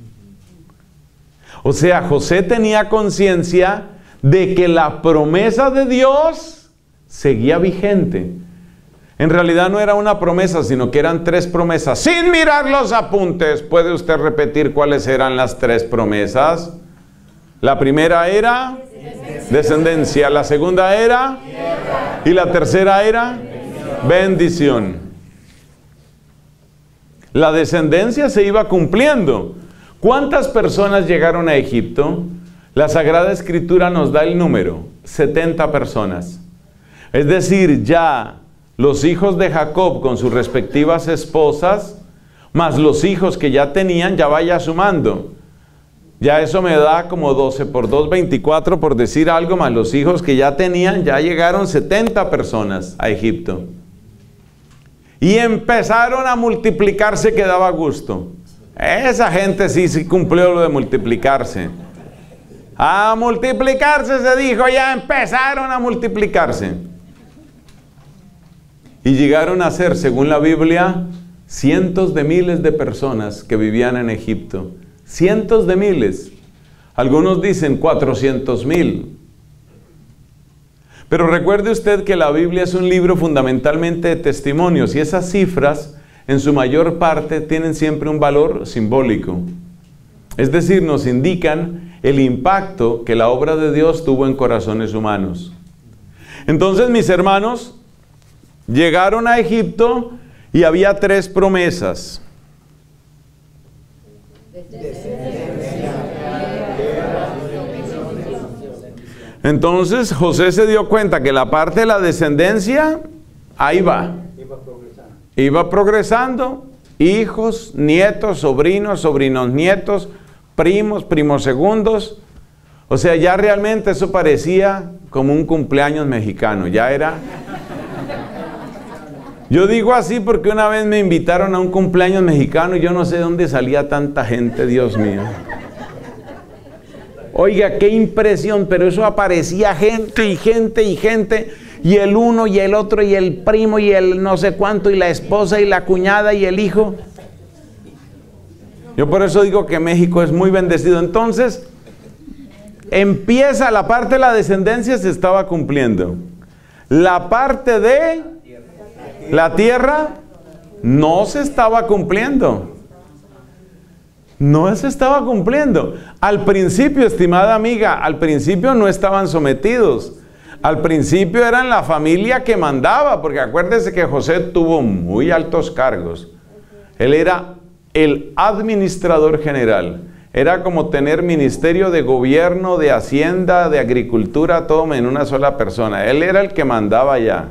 Speaker 1: O sea, José tenía conciencia de que la promesa de Dios seguía vigente. En realidad no era una promesa, sino que eran tres promesas. Sin mirar los apuntes, ¿puede usted repetir cuáles eran las tres promesas? La primera era descendencia, la segunda era y la tercera era bendición. La descendencia se iba cumpliendo. ¿Cuántas personas llegaron a Egipto? La Sagrada Escritura nos da el número, setenta personas. Es decir, ya los hijos de Jacob con sus respectivas esposas, más los hijos que ya tenían, ya vaya sumando. Ya eso me da como doce por dos, veinticuatro, por decir algo, más los hijos que ya tenían, ya llegaron setenta personas a Egipto. Y empezaron a multiplicarse que daba gusto. Esa gente sí, sí cumplió lo de multiplicarse. A multiplicarse se dijo, ya empezaron a multiplicarse. Y llegaron a ser, según la Biblia, cientos de miles de personas que vivían en Egipto. Cientos de miles. Algunos dicen cuatrocientos mil. Pero recuerde usted que la Biblia es un libro fundamentalmente de testimonios y esas cifras en su mayor parte tienen siempre un valor simbólico. Es decir, nos indican el impacto que la obra de Dios tuvo en corazones humanos. Entonces, mis hermanos, llegaron a Egipto y había tres promesas. Entonces José se dio cuenta que la parte de la descendencia, ahí va. Iba progresando, hijos, nietos, sobrinos, sobrinos nietos, primos, primos segundos. O sea, ya realmente eso parecía como un cumpleaños mexicano, ya era... Yo digo así porque una vez me invitaron a un cumpleaños mexicano y yo no sé de dónde salía tanta gente, Dios mío. Oiga, qué impresión, pero eso aparecía gente y gente y gente, y el uno y el otro y el primo y el no sé cuánto y la esposa y la cuñada y el hijo. Yo por eso digo que México es muy bendecido. Entonces, empieza la parte de la descendencia, se estaba cumpliendo. La parte de la tierra no se estaba cumpliendo. No se estaba cumpliendo. Al principio, estimada amiga, al principio no estaban sometidos. Al principio eran la familia que mandaba, porque acuérdese que José tuvo muy altos cargos. Él era el administrador general. Era como tener ministerio de gobierno, de hacienda, de agricultura, todo en una sola persona. Él era el que mandaba ya.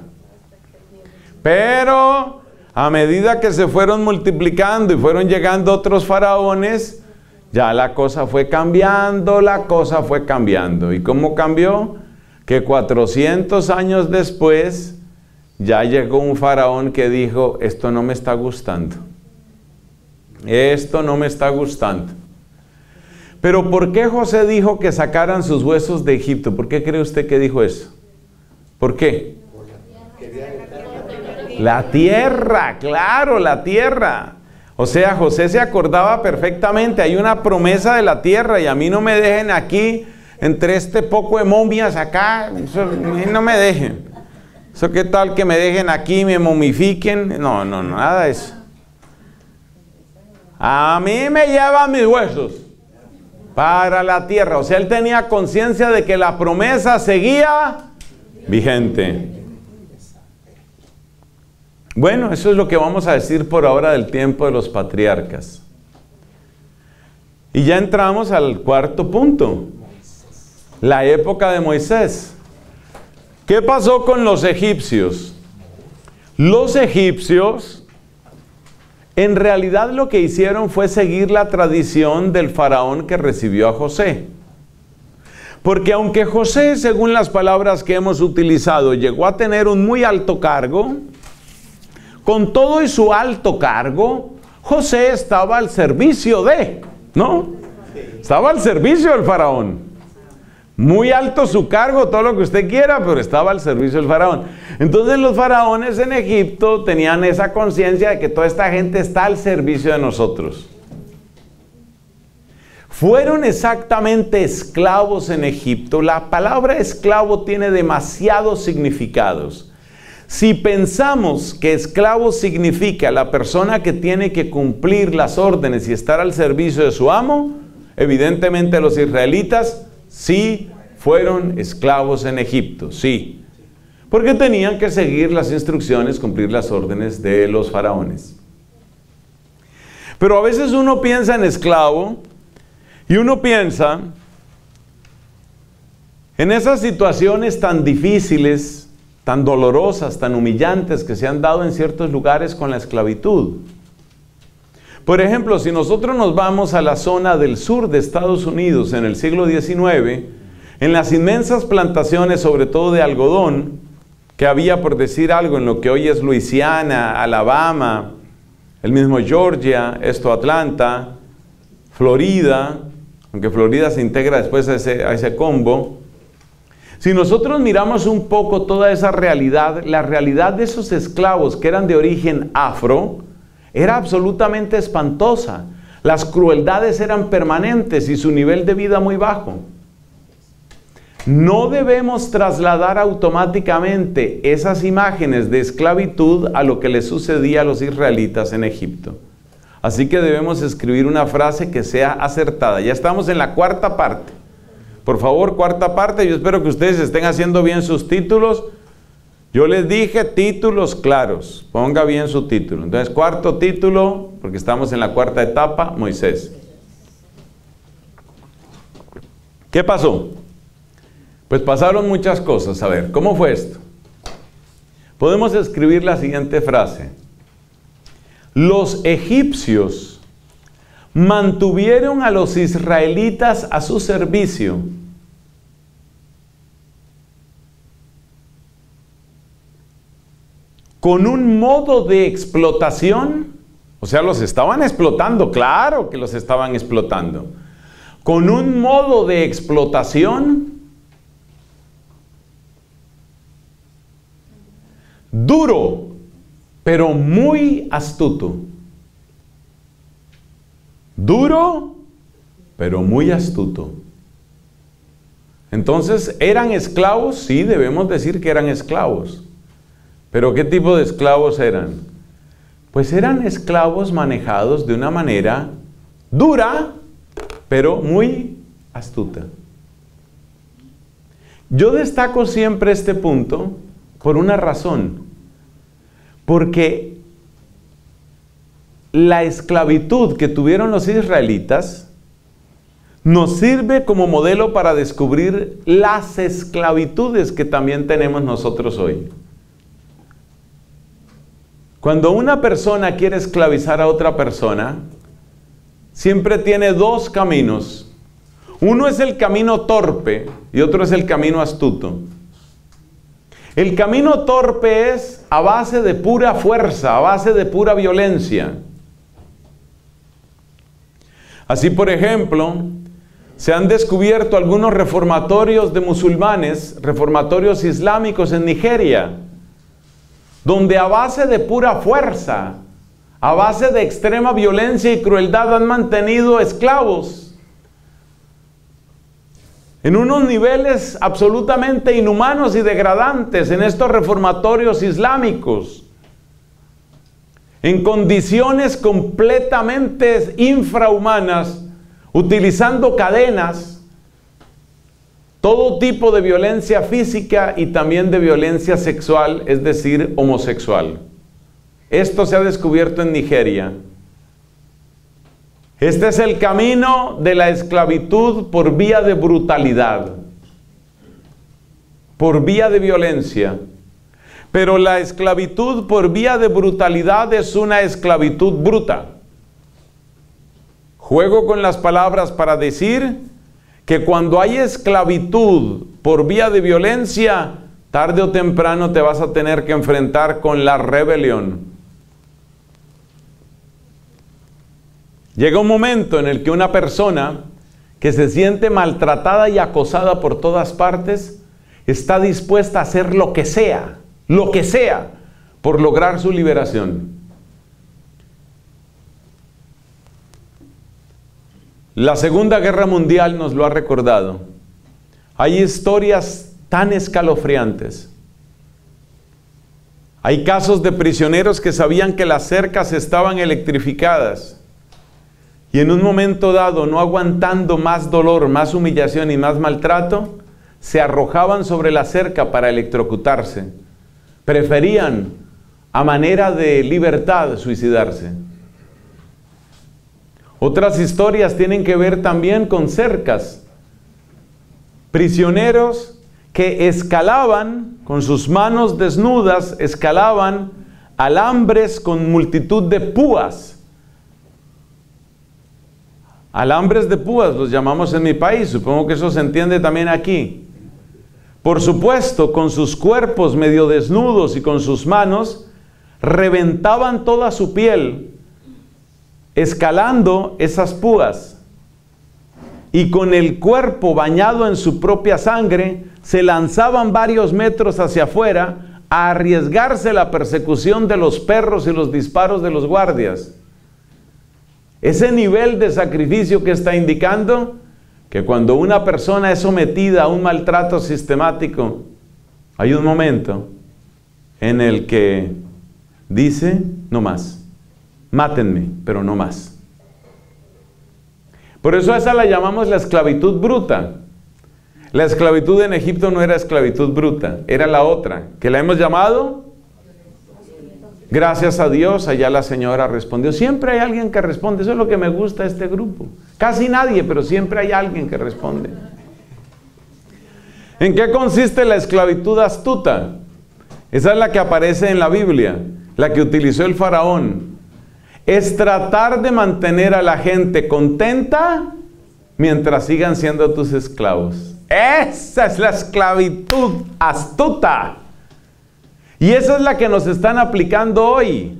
Speaker 1: Pero a medida que se fueron multiplicando y fueron llegando otros faraones, ya la cosa fue cambiando, la cosa fue cambiando. ¿Y cómo cambió? Que cuatrocientos años después, ya llegó un faraón que dijo, esto no me está gustando. esto no me está gustando. Pero ¿por qué José dijo que sacaran sus huesos de Egipto? ¿Por qué cree usted que dijo eso? ¿Por qué? La tierra, claro, la tierra. O sea, José se acordaba perfectamente, hay una promesa de la tierra y a mí no me dejen aquí, entre este poco de momias acá, eso, no me dejen. ¿Eso qué tal que me dejen aquí, me momifiquen? No, no, nada de eso. A mí me llevan mis huesos para la tierra. O sea, él tenía conciencia de que la promesa seguía vigente. Bueno, eso es lo que vamos a decir por ahora del tiempo de los patriarcas. Y ya entramos al cuarto punto. La época de Moisés. ¿Qué pasó con los egipcios? Los egipcios, en realidad lo que hicieron fue seguir la tradición del faraón que recibió a José. Porque aunque José, según las palabras que hemos utilizado, llegó a tener un muy alto cargo, con todo y su alto cargo, José estaba al servicio de, ¿no? Estaba al servicio del faraón. Muy alto su cargo, todo lo que usted quiera, pero estaba al servicio del faraón. Entonces los faraones en Egipto tenían esa conciencia de que toda esta gente está al servicio de nosotros. Fueron exactamente esclavos en Egipto. La palabra esclavo tiene demasiados significados. Si pensamos que esclavo significa la persona que tiene que cumplir las órdenes y estar al servicio de su amo, evidentemente los israelitas sí fueron esclavos en Egipto, sí. Porque tenían que seguir las instrucciones, cumplir las órdenes de los faraones. Pero a veces uno piensa en esclavo y uno piensa en esas situaciones tan difíciles, tan dolorosas, tan humillantes que se han dado en ciertos lugares con la esclavitud. Por ejemplo, si nosotros nos vamos a la zona del sur de Estados Unidos en el siglo diecinueve, en las inmensas plantaciones, sobre todo de algodón, que había, por decir algo, en lo que hoy es Luisiana, Alabama, el mismo Georgia, esto Atlanta, Florida, aunque Florida se integra después a ese, a ese combo. Si nosotros miramos un poco toda esa realidad, la realidad de esos esclavos que eran de origen afro, era absolutamente espantosa. Las crueldades eran permanentes y su nivel de vida muy bajo. No debemos trasladar automáticamente esas imágenes de esclavitud a lo que le sucedía a los israelitas en Egipto. Así que debemos escribir una frase que sea acertada. Ya estamos en la cuarta parte. Por favor, cuarta parte. Yo espero que ustedes estén haciendo bien sus títulos. Yo les dije títulos claros. Ponga bien su título. Entonces, cuarto título, porque estamos en la cuarta etapa, Moisés. ¿Qué pasó? Pues pasaron muchas cosas. A ver, ¿cómo fue esto? Podemos escribir la siguiente frase. Los egipcios mantuvieron a los israelitas a su servicio con un modo de explotación, o sea, los estaban explotando, claro que los estaban explotando, con un modo de explotación duro, pero muy astuto. Duro, pero muy astuto. Entonces, ¿eran esclavos? Sí, debemos decir que eran esclavos. ¿Pero qué tipo de esclavos eran? Pues eran esclavos manejados de una manera dura, pero muy astuta. Yo destaco siempre este punto por una razón. Porque la esclavitud que tuvieron los israelitas nos sirve como modelo para descubrir las esclavitudes que también tenemos nosotros hoy. Cuando una persona quiere esclavizar a otra persona, siempre tiene dos caminos. Uno es el camino torpe y otro es el camino astuto. El camino torpe es a base de pura fuerza, a base de pura violencia. Así, por ejemplo, se han descubierto algunos reformatorios de musulmanes, reformatorios islámicos en Nigeria, donde a base de pura fuerza, a base de extrema violencia y crueldad han mantenido esclavos en unos niveles absolutamente inhumanos y degradantes en estos reformatorios islámicos, en condiciones completamente infrahumanas, utilizando cadenas, todo tipo de violencia física y también de violencia sexual, es decir, homosexual. Esto se ha descubierto en Nigeria. Este es el camino de la esclavitud por vía de brutalidad, por vía de violencia. Pero la esclavitud por vía de brutalidad es una esclavitud bruta. Juego con las palabras para decir que cuando hay esclavitud por vía de violencia, tarde o temprano te vas a tener que enfrentar con la rebelión. Llega un momento en el que una persona que se siente maltratada y acosada por todas partes está dispuesta a hacer lo que sea, lo que sea, por lograr su liberación. La Segunda Guerra Mundial nos lo ha recordado. Hay historias tan escalofriantes. Hay casos de prisioneros que sabían que las cercas estaban electrificadas y en un momento dado, no aguantando más dolor, más humillación y más maltrato, se arrojaban sobre la cerca para electrocutarse. Preferían, a manera de libertad, suicidarse. Otras historias tienen que ver también con cercas. Prisioneros que escalaban con sus manos desnudas, escalaban alambres con multitud de púas. Alambres de púas los llamamos en mi país, supongo que eso se entiende también aquí. Por supuesto, con sus cuerpos medio desnudos y con sus manos, reventaban toda su piel, escalando esas púas. Y con el cuerpo bañado en su propia sangre, se lanzaban varios metros hacia afuera a arriesgarse la persecución de los perros y los disparos de los guardias. Ese nivel de sacrificio que está indicando que cuando una persona es sometida a un maltrato sistemático, hay un momento en el que dice, no más, mátenme, pero no más. Por eso a esa la llamamos la esclavitud bruta. La esclavitud en Egipto no era esclavitud bruta, era la otra, que la hemos llamado, gracias a Dios, allá la señora respondió. Siempre hay alguien que responde, eso es lo que me gusta de este grupo. Casi nadie, pero siempre hay alguien que responde. ¿En qué consiste la esclavitud astuta? Esa es la que aparece en la Biblia, la que utilizó el faraón. Es tratar de mantener a la gente contenta mientras sigan siendo tus esclavos. Esa es la esclavitud astuta. Y esa es la que nos están aplicando hoy.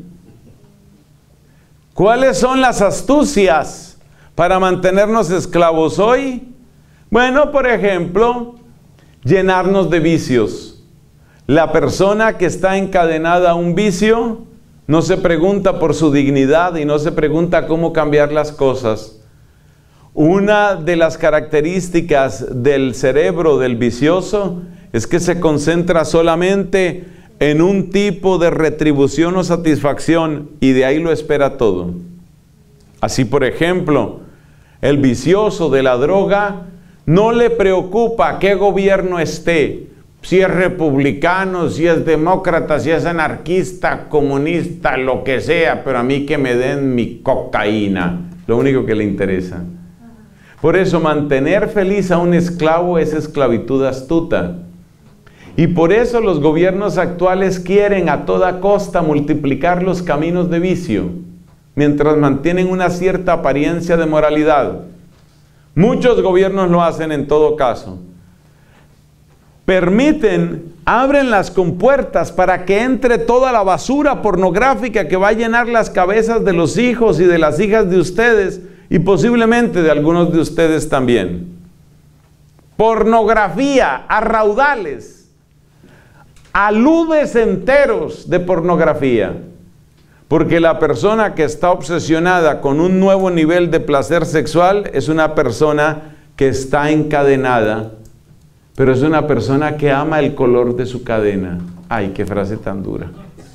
Speaker 1: ¿Cuáles son las astucias para mantenernos esclavos hoy? Bueno, por ejemplo, llenarnos de vicios. La persona que está encadenada a un vicio no se pregunta por su dignidad y no se pregunta cómo cambiar las cosas. Una de las características del cerebro del vicioso es que se concentra solamente en un tipo de retribución o satisfacción y de ahí lo espera todo. Así, por ejemplo, el vicioso de la droga no le preocupa qué gobierno esté, si es republicano, si es demócrata, si es anarquista, comunista, lo que sea, pero a mí que me den mi cocaína, lo único que le interesa. Por eso mantener feliz a un esclavo es esclavitud astuta. Y por eso los gobiernos actuales quieren a toda costa multiplicar los caminos de vicio, mientras mantienen una cierta apariencia de moralidad. Muchos gobiernos lo hacen en todo caso. Permiten, abren las compuertas para que entre toda la basura pornográfica que va a llenar las cabezas de los hijos y de las hijas de ustedes y posiblemente de algunos de ustedes también. Pornografía a raudales, aludes enteros de pornografía, porque la persona que está obsesionada con un nuevo nivel de placer sexual es una persona que está encadenada, pero es una persona que ama el color de su cadena. Ay, qué frase tan dura.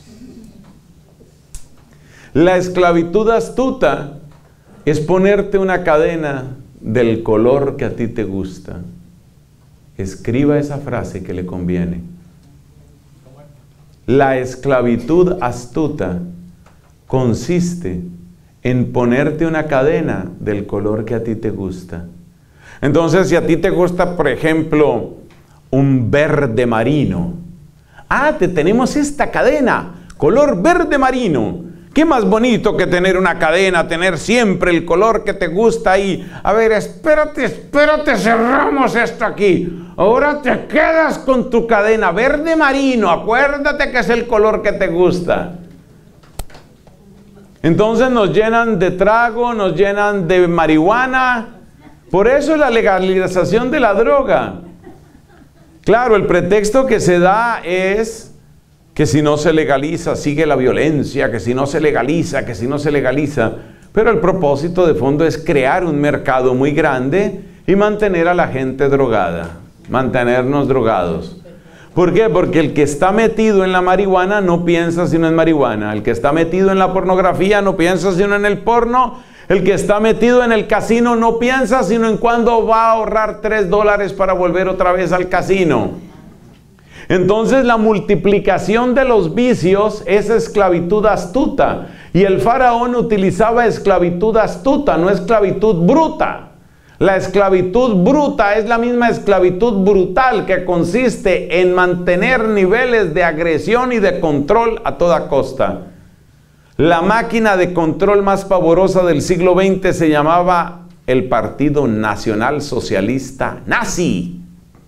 Speaker 1: La esclavitud astuta es ponerte una cadena del color que a ti te gusta. Escriba esa frase que le conviene. La esclavitud astuta consiste en ponerte una cadena del color que a ti te gusta. Entonces, si a ti te gusta, por ejemplo, un verde marino. Ah, te tenemos esta cadena, color verde marino. Qué más bonito que tener una cadena, tener siempre el color que te gusta ahí. A ver, espérate, espérate, cerramos esto aquí. Ahora te quedas con tu cadena verde marino. Acuérdate que es el color que te gusta. Entonces nos llenan de trago, nos llenan de marihuana. Por eso es la legalización de la droga. Claro, el pretexto que se da es que si no se legaliza sigue la violencia, que si no se legaliza, que si no se legaliza. Pero el propósito de fondo es crear un mercado muy grande y mantener a la gente drogada, mantenernos drogados. ¿Por qué? Porque el que está metido en la marihuana no piensa sino en marihuana. El que está metido en la pornografía no piensa sino en el porno. El que está metido en el casino no piensa sino en cuándo va a ahorrar tres dólares para volver otra vez al casino. Entonces la multiplicación de los vicios es esclavitud astuta. Y el faraón utilizaba esclavitud astuta, no esclavitud bruta. La esclavitud bruta es la misma esclavitud brutal, que consiste en mantener niveles de agresión y de control a toda costa. La máquina de control más pavorosa del siglo veinte se llamaba el Partido Nacional Socialista Nazi.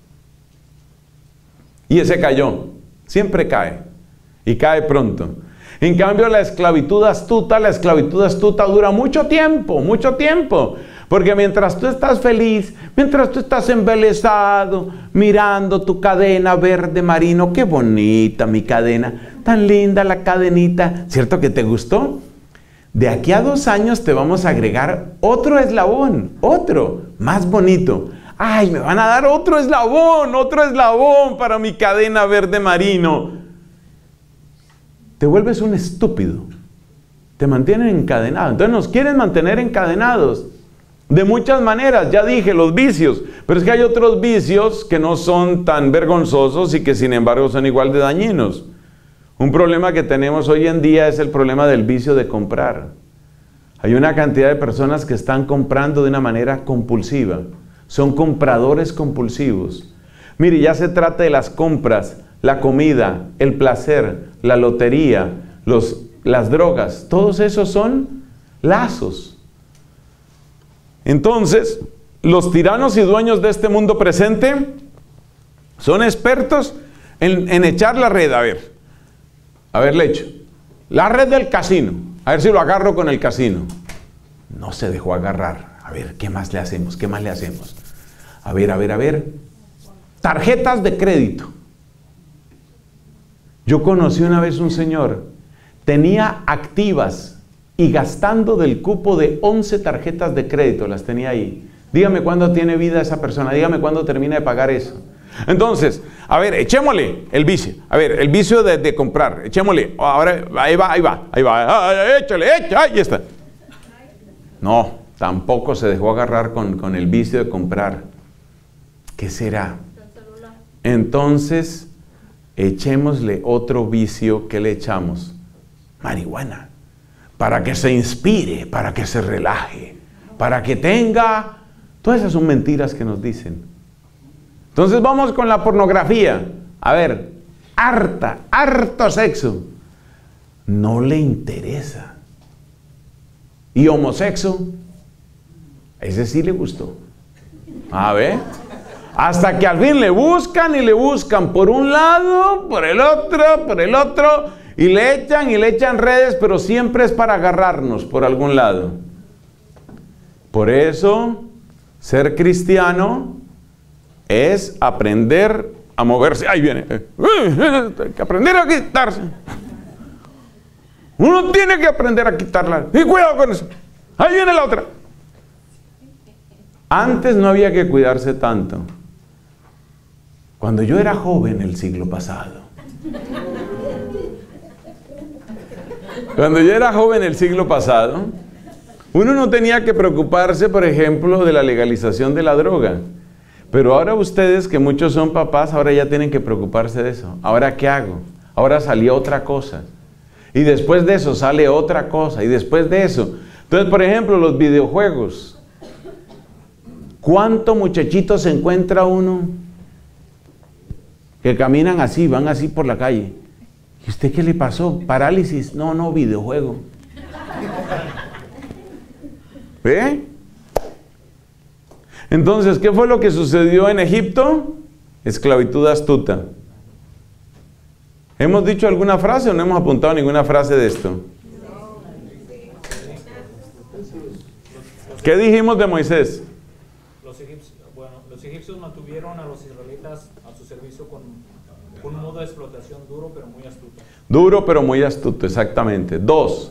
Speaker 1: Y ese cayó, siempre cae, y cae pronto. En cambio, la esclavitud astuta, la esclavitud astuta dura mucho tiempo, mucho tiempo. Porque mientras tú estás feliz, mientras tú estás embelesado, mirando tu cadena verde marino, qué bonita mi cadena, tan linda la cadenita, ¿cierto que te gustó? De aquí a dos años te vamos a agregar otro eslabón, otro, más bonito. Ay, me van a dar otro eslabón, otro eslabón para mi cadena verde marino. Te vuelves un estúpido. Te mantienen encadenado. Entonces nos quieren mantener encadenados. De muchas maneras, ya dije, los vicios. Pero es que hay otros vicios que no son tan vergonzosos y que sin embargo son igual de dañinos. Un problema que tenemos hoy en día es el problema del vicio de comprar. Hay una cantidad de personas que están comprando de una manera compulsiva. Son compradores compulsivos. Mire, ya se trata de las compras, la comida, el placer, la lotería, los, las drogas. Todos esos son lazos. Entonces, los tiranos y dueños de este mundo presente son expertos en, en echar la red. A ver, a ver, le echo. La red del casino. A ver si lo agarro con el casino. No se dejó agarrar. A ver, ¿qué más le hacemos? ¿Qué más le hacemos? A ver, a ver, a ver. Tarjetas de crédito. Yo conocí una vez un señor, tenía activas y gastando del cupo de once tarjetas de crédito, las tenía ahí. Dígame cuándo tiene vida esa persona, dígame cuándo termina de pagar eso. Entonces, a ver, echémosle el vicio. A ver, el vicio de, de comprar, echémosle. Ahora, ahí va, ahí va, ahí va. Ay, échale, échale, ahí está. No, tampoco se dejó agarrar con, con el vicio de comprar. ¿Qué será? Entonces, echémosle otro vicio. ¿Qué le echamos? Marihuana. Para que se inspire, para que se relaje, para que tenga... Todas esas son mentiras que nos dicen. Entonces vamos con la pornografía. A ver, harta, harto sexo. No le interesa. ¿Y homosexo? Ese sí le gustó. A ver... Hasta que al fin le buscan y le buscan por un lado, por el otro, por el otro, y le echan y le echan redes, pero siempre es para agarrarnos por algún lado. Por eso, ser cristiano es aprender a moverse. Ahí viene. Hay que aprender a quitarse. Uno tiene que aprender a quitarla. Y cuidado con eso. Ahí viene la otra. Antes no había que cuidarse tanto. Cuando yo era joven el siglo pasado. Cuando yo era joven el siglo pasado, uno no tenía que preocuparse, por ejemplo, de la legalización de la droga. Pero ahora ustedes, que muchos son papás, ahora ya tienen que preocuparse de eso. ¿Ahora qué hago? Ahora salió otra cosa. Y después de eso sale otra cosa. Y después de eso. Entonces, por ejemplo, los videojuegos. ¿Cuánto muchachito se encuentra uno que caminan así, van así por la calle? ¿Y usted qué le pasó? ¿Parálisis? No, no, videojuego. ¿Ve? Entonces, ¿qué fue lo que sucedió en Egipto? Esclavitud astuta. ¿Hemos dicho alguna frase o no hemos apuntado ninguna frase de esto? ¿Qué dijimos de Moisés?
Speaker 4: Los egipcios, bueno, los egipcios mantuvieron a los israelitas a su servicio con, con un modo de explotación duro pero muy astuto.
Speaker 1: Duro pero muy astuto, exactamente. Dos.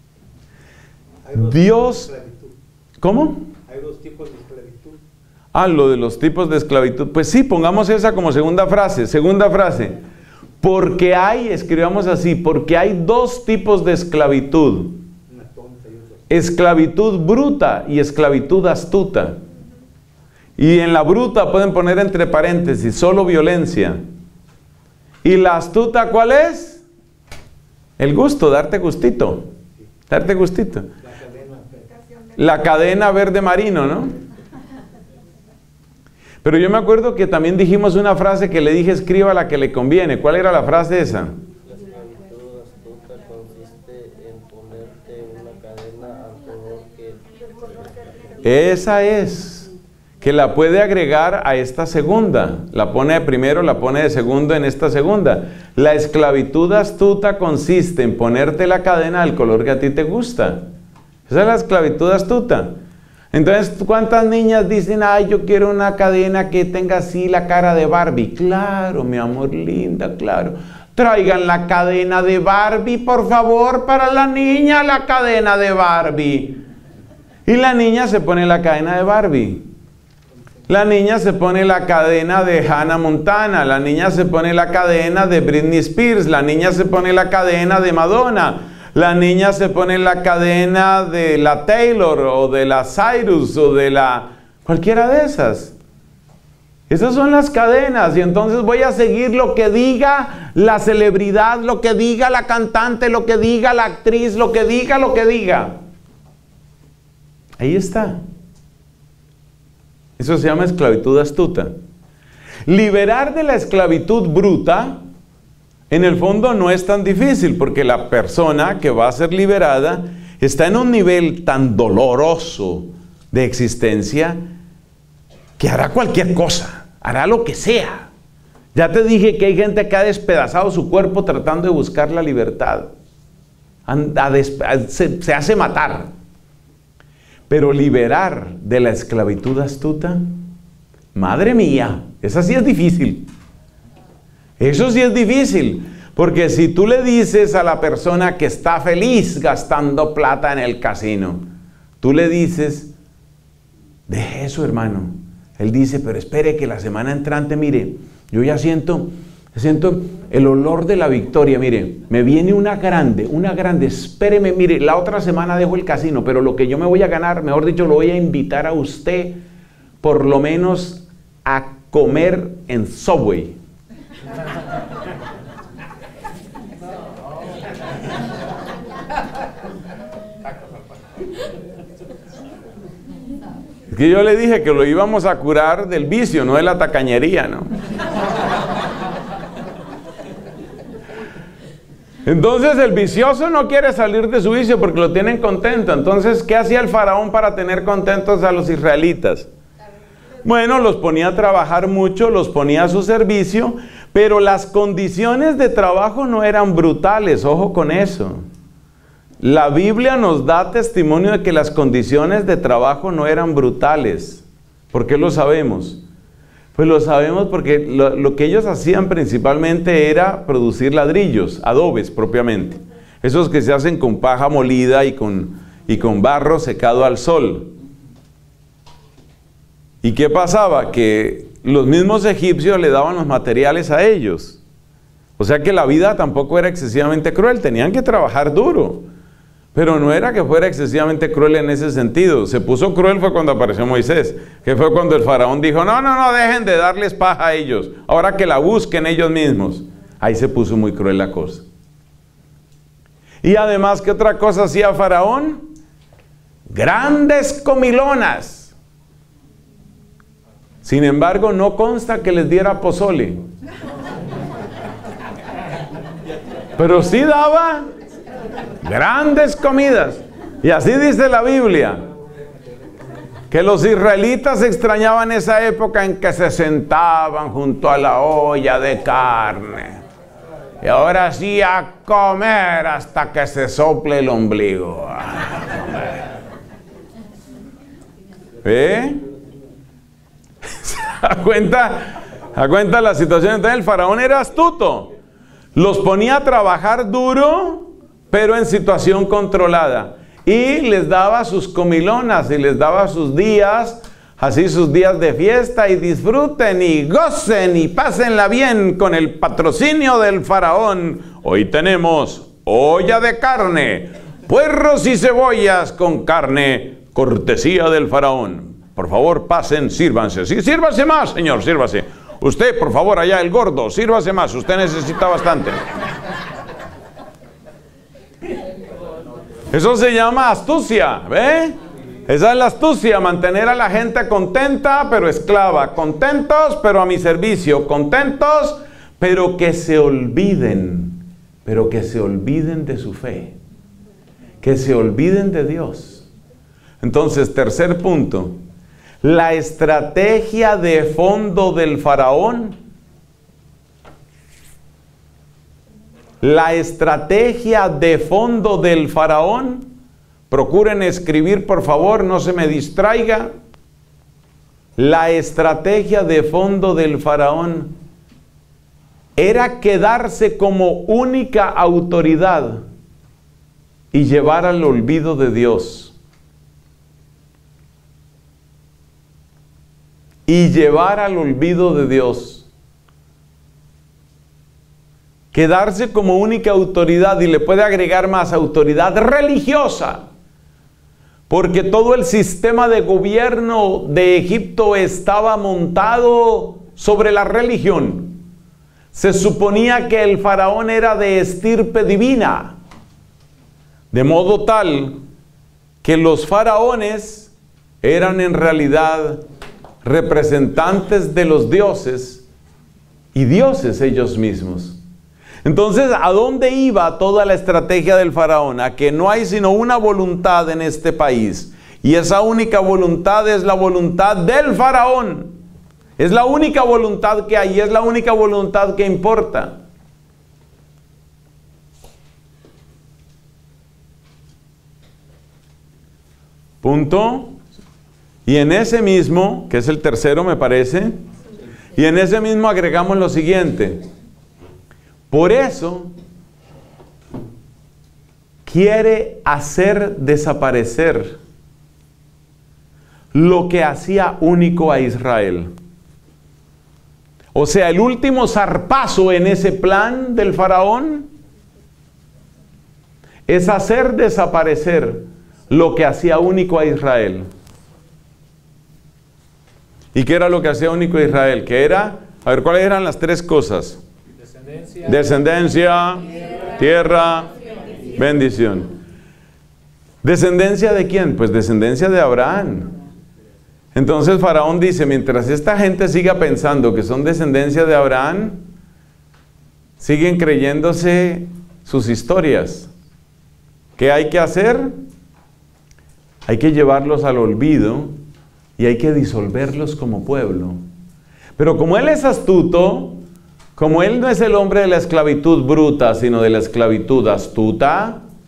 Speaker 1: Dios... ¿Cómo?
Speaker 5: Hay dos tipos de esclavitud.
Speaker 1: Ah, lo de los tipos de esclavitud. Pues sí, pongamos esa como segunda frase. Segunda frase. Porque hay, escribamos así, porque hay dos tipos de esclavitud.
Speaker 5: Una tonta y otra.
Speaker 1: Esclavitud bruta y esclavitud astuta. Y en la bruta pueden poner entre paréntesis, solo violencia. ¿Y la astuta cuál es? El gusto, darte gustito. Darte gustito.
Speaker 5: La cadena.
Speaker 1: La cadena verde marino, ¿no? Pero yo me acuerdo que también dijimos una frase que le dije, escriba la que le conviene. ¿Cuál era la frase esa?
Speaker 6: La esclavitud astuta consiste en ponerte una cadena al color que...
Speaker 1: Esa es, que la puede agregar a esta segunda. La pone de primero, la pone de segundo en esta segunda. La esclavitud astuta consiste en ponerte la cadena al color que a ti te gusta. Esa es la esclavitud astuta. Entonces, ¿cuántas niñas dicen, ay, yo quiero una cadena que tenga así la cara de Barbie? Claro, mi amor linda, claro. Traigan la cadena de Barbie, por favor, para la niña, la cadena de Barbie. Y la niña se pone la cadena de Barbie. La niña se pone la cadena de Hannah Montana. La niña se pone la cadena de Britney Spears. La niña se pone la cadena de Madonna. La niña se pone la cadena de la Taylor o de la Cyrus o de la... cualquiera de esas. Esas son las cadenas y entonces voy a seguir lo que diga la celebridad, lo que diga la cantante, lo que diga la actriz, lo que diga, lo que diga. Ahí está. Eso se llama esclavitud astuta. Liberar de la esclavitud bruta, en el fondo no es tan difícil, porque la persona que va a ser liberada está en un nivel tan doloroso de existencia que hará cualquier cosa, hará lo que sea. Ya te dije que hay gente que ha despedazado su cuerpo tratando de buscar la libertad. Anda, se, se hace matar. Pero liberar de la esclavitud astuta, madre mía, esa sí es difícil. Eso sí es difícil, porque si tú le dices a la persona que está feliz gastando plata en el casino, tú le dices, deje eso, hermano. Él dice, pero espere que la semana entrante, mire, yo ya siento, siento el olor de la victoria, mire, me viene una grande, una grande, espéreme, mire, la otra semana dejo el casino, pero lo que yo me voy a ganar, mejor dicho, lo voy a invitar a usted, por lo menos, a comer en Subway. Es que yo le dije que lo íbamos a curar del vicio, no de la tacañería, ¿no? Entonces el vicioso no quiere salir de su vicio porque lo tienen contento. Entonces, ¿qué hacía el faraón para tener contentos a los israelitas? Bueno, los ponía a trabajar mucho, los ponía a su servicio, pero las condiciones de trabajo no eran brutales, ojo con eso. la Biblia nos da testimonio de que las condiciones de trabajo no eran brutales. ¿Por qué lo sabemos? Pues lo sabemos porque lo, lo que ellos hacían principalmente era producir ladrillos, adobes propiamente. Esos que se hacen con paja molida y con, y con barro secado al sol. ¿Y qué pasaba? Que los mismos egipcios le daban los materiales a ellos. O sea que la vida tampoco era excesivamente cruel, tenían que trabajar duro. Pero no era que fuera excesivamente cruel en ese sentido. Se puso cruel fue cuando apareció Moisés, que fue cuando el faraón dijo, no, no, no, dejen de darles paja a ellos, ahora que la busquen ellos mismos. Ahí se puso muy cruel la cosa. Y además, ¿qué otra cosa hacía faraón? Grandes comilonas. Sin embargo, no consta que les diera pozole. Pero sí daba grandes comidas. Y así dice la Biblia, que los israelitas extrañaban esa época en que se sentaban junto a la olla de carne. Y ahora sí a comer hasta que se sople el ombligo. ¿Eh? ¿Se da cuenta? ¿Se da cuenta la situación? Entonces el faraón era astuto. Los ponía a trabajar duro, pero en situación controlada. Y les daba sus comilonas y les daba sus días, así sus días de fiesta, y disfruten y gocen y pásenla bien con el patrocinio del faraón. Hoy tenemos olla de carne, puerros y cebollas con carne, cortesía del faraón. Por favor, pasen, sírvanse. Sí, sírvase más, señor, sírvase. Usted, por favor, allá el gordo, sírvase más, usted necesita bastante. Eso se llama astucia, ¿ve? Esa es la astucia, mantener a la gente contenta, pero esclava. Contentos, pero a mi servicio. Contentos, pero que se olviden, pero que se olviden de su fe. Que se olviden de Dios. Entonces, tercer punto. La estrategia de fondo del faraón. La estrategia de fondo del faraón. Procuren escribir, por favor, no se me distraiga. La estrategia de fondo del faraón era quedarse como única autoridad y llevar al olvido de Dios. Y llevar al olvido de Dios. Quedarse como única autoridad, y le puede agregar más, autoridad religiosa. Porque todo el sistema de gobierno de Egipto estaba montado sobre la religión. Se suponía que el faraón era de estirpe divina. De modo tal que los faraones eran en realidad representantes de los dioses y dioses ellos mismos. Entonces, ¿a dónde iba toda la estrategia del faraón? A que no hay sino una voluntad en este país. Y esa única voluntad es la voluntad del faraón. Es la única voluntad que hay, es la única voluntad que importa. Punto. Y en ese mismo, que es el tercero me parece, y en ese mismo agregamos lo siguiente. Por eso, quiere hacer desaparecer lo que hacía único a Israel. O sea, el último zarpazo en ese plan del faraón es hacer desaparecer lo que hacía único a Israel. ¿Y qué era lo que hacía único a Israel? Que era, a ver, ¿cuáles eran las tres cosas? Descendencia, Descendencia tierra, tierra bendición. bendición. ¿Descendencia de quién? Pues descendencia de Abraham. Entonces Faraón dice, mientras esta gente siga pensando que son descendencia de Abraham, siguen creyéndose sus historias. ¿Qué hay que hacer? Hay que llevarlos al olvido y hay que disolverlos como pueblo. Pero como él es astuto, como él no es el hombre de la esclavitud bruta, sino de la esclavitud astuta,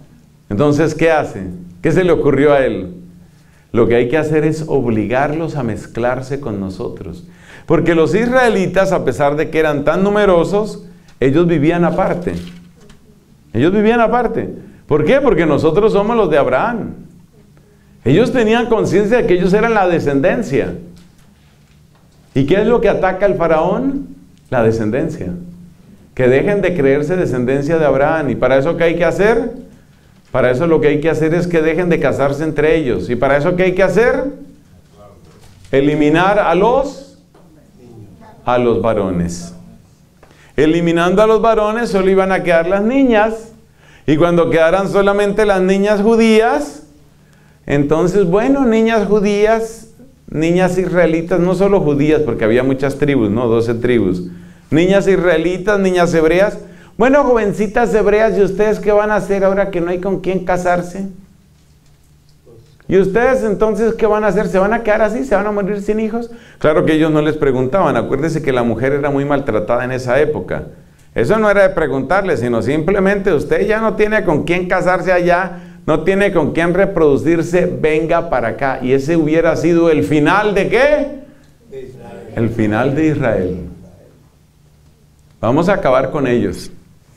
Speaker 1: Entonces, ¿qué hace? ¿Qué se le ocurrió a él? Lo que hay que hacer es obligarlos a mezclarse con nosotros. Porque los israelitas, a pesar de que eran tan numerosos, ellos vivían aparte. Ellos vivían aparte. ¿Por qué? Porque nosotros somos los de Abraham. Ellos tenían conciencia de que ellos eran la descendencia. ¿Y qué es lo que ataca al faraón? La descendencia. Que dejen de creerse descendencia de Abraham. ¿Y para eso qué hay que hacer? Para eso lo que hay que hacer es que dejen de casarse entre ellos. ¿Y para eso qué hay que hacer? Eliminar a los, a los varones. Eliminando a los varones solo iban a quedar las niñas. Y cuando quedaran solamente las niñas judías, entonces, bueno, niñas judías, niñas israelitas, no solo judías, porque había muchas tribus, ¿no? doce tribus. Niñas israelitas, niñas hebreas. Bueno, jovencitas hebreas, ¿y ustedes qué van a hacer ahora que no hay con quién casarse? ¿Y ustedes entonces qué van a hacer? ¿Se van a quedar así? ¿Se van a morir sin hijos? Claro que ellos no les preguntaban. Acuérdense que la mujer era muy maltratada en esa época. Eso no era de preguntarle, sino simplemente usted ya no tiene con quién casarse allá, no tiene con quién reproducirse, venga para acá. Y ese hubiera sido el final ¿de qué? De Israel. El final de Israel. Vamos a acabar con ellos.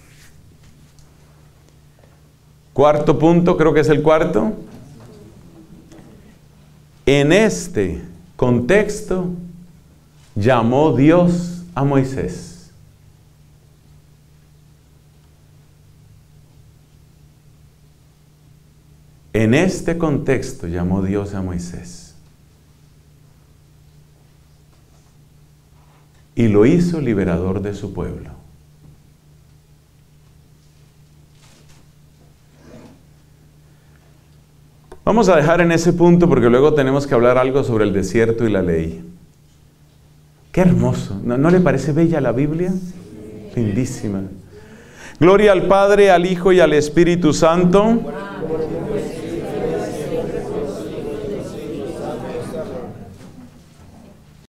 Speaker 1: Cuarto punto, creo que es el cuarto. En este contexto llamó Dios a Moisés. En este contexto llamó Dios a Moisés. Y lo hizo liberador de su pueblo. Vamos a dejar en ese punto porque luego tenemos que hablar algo sobre el desierto y la ley. Qué hermoso. ¿No, ¿no le parece bella la Biblia? Lindísima. Gloria al Padre, al Hijo y al Espíritu Santo.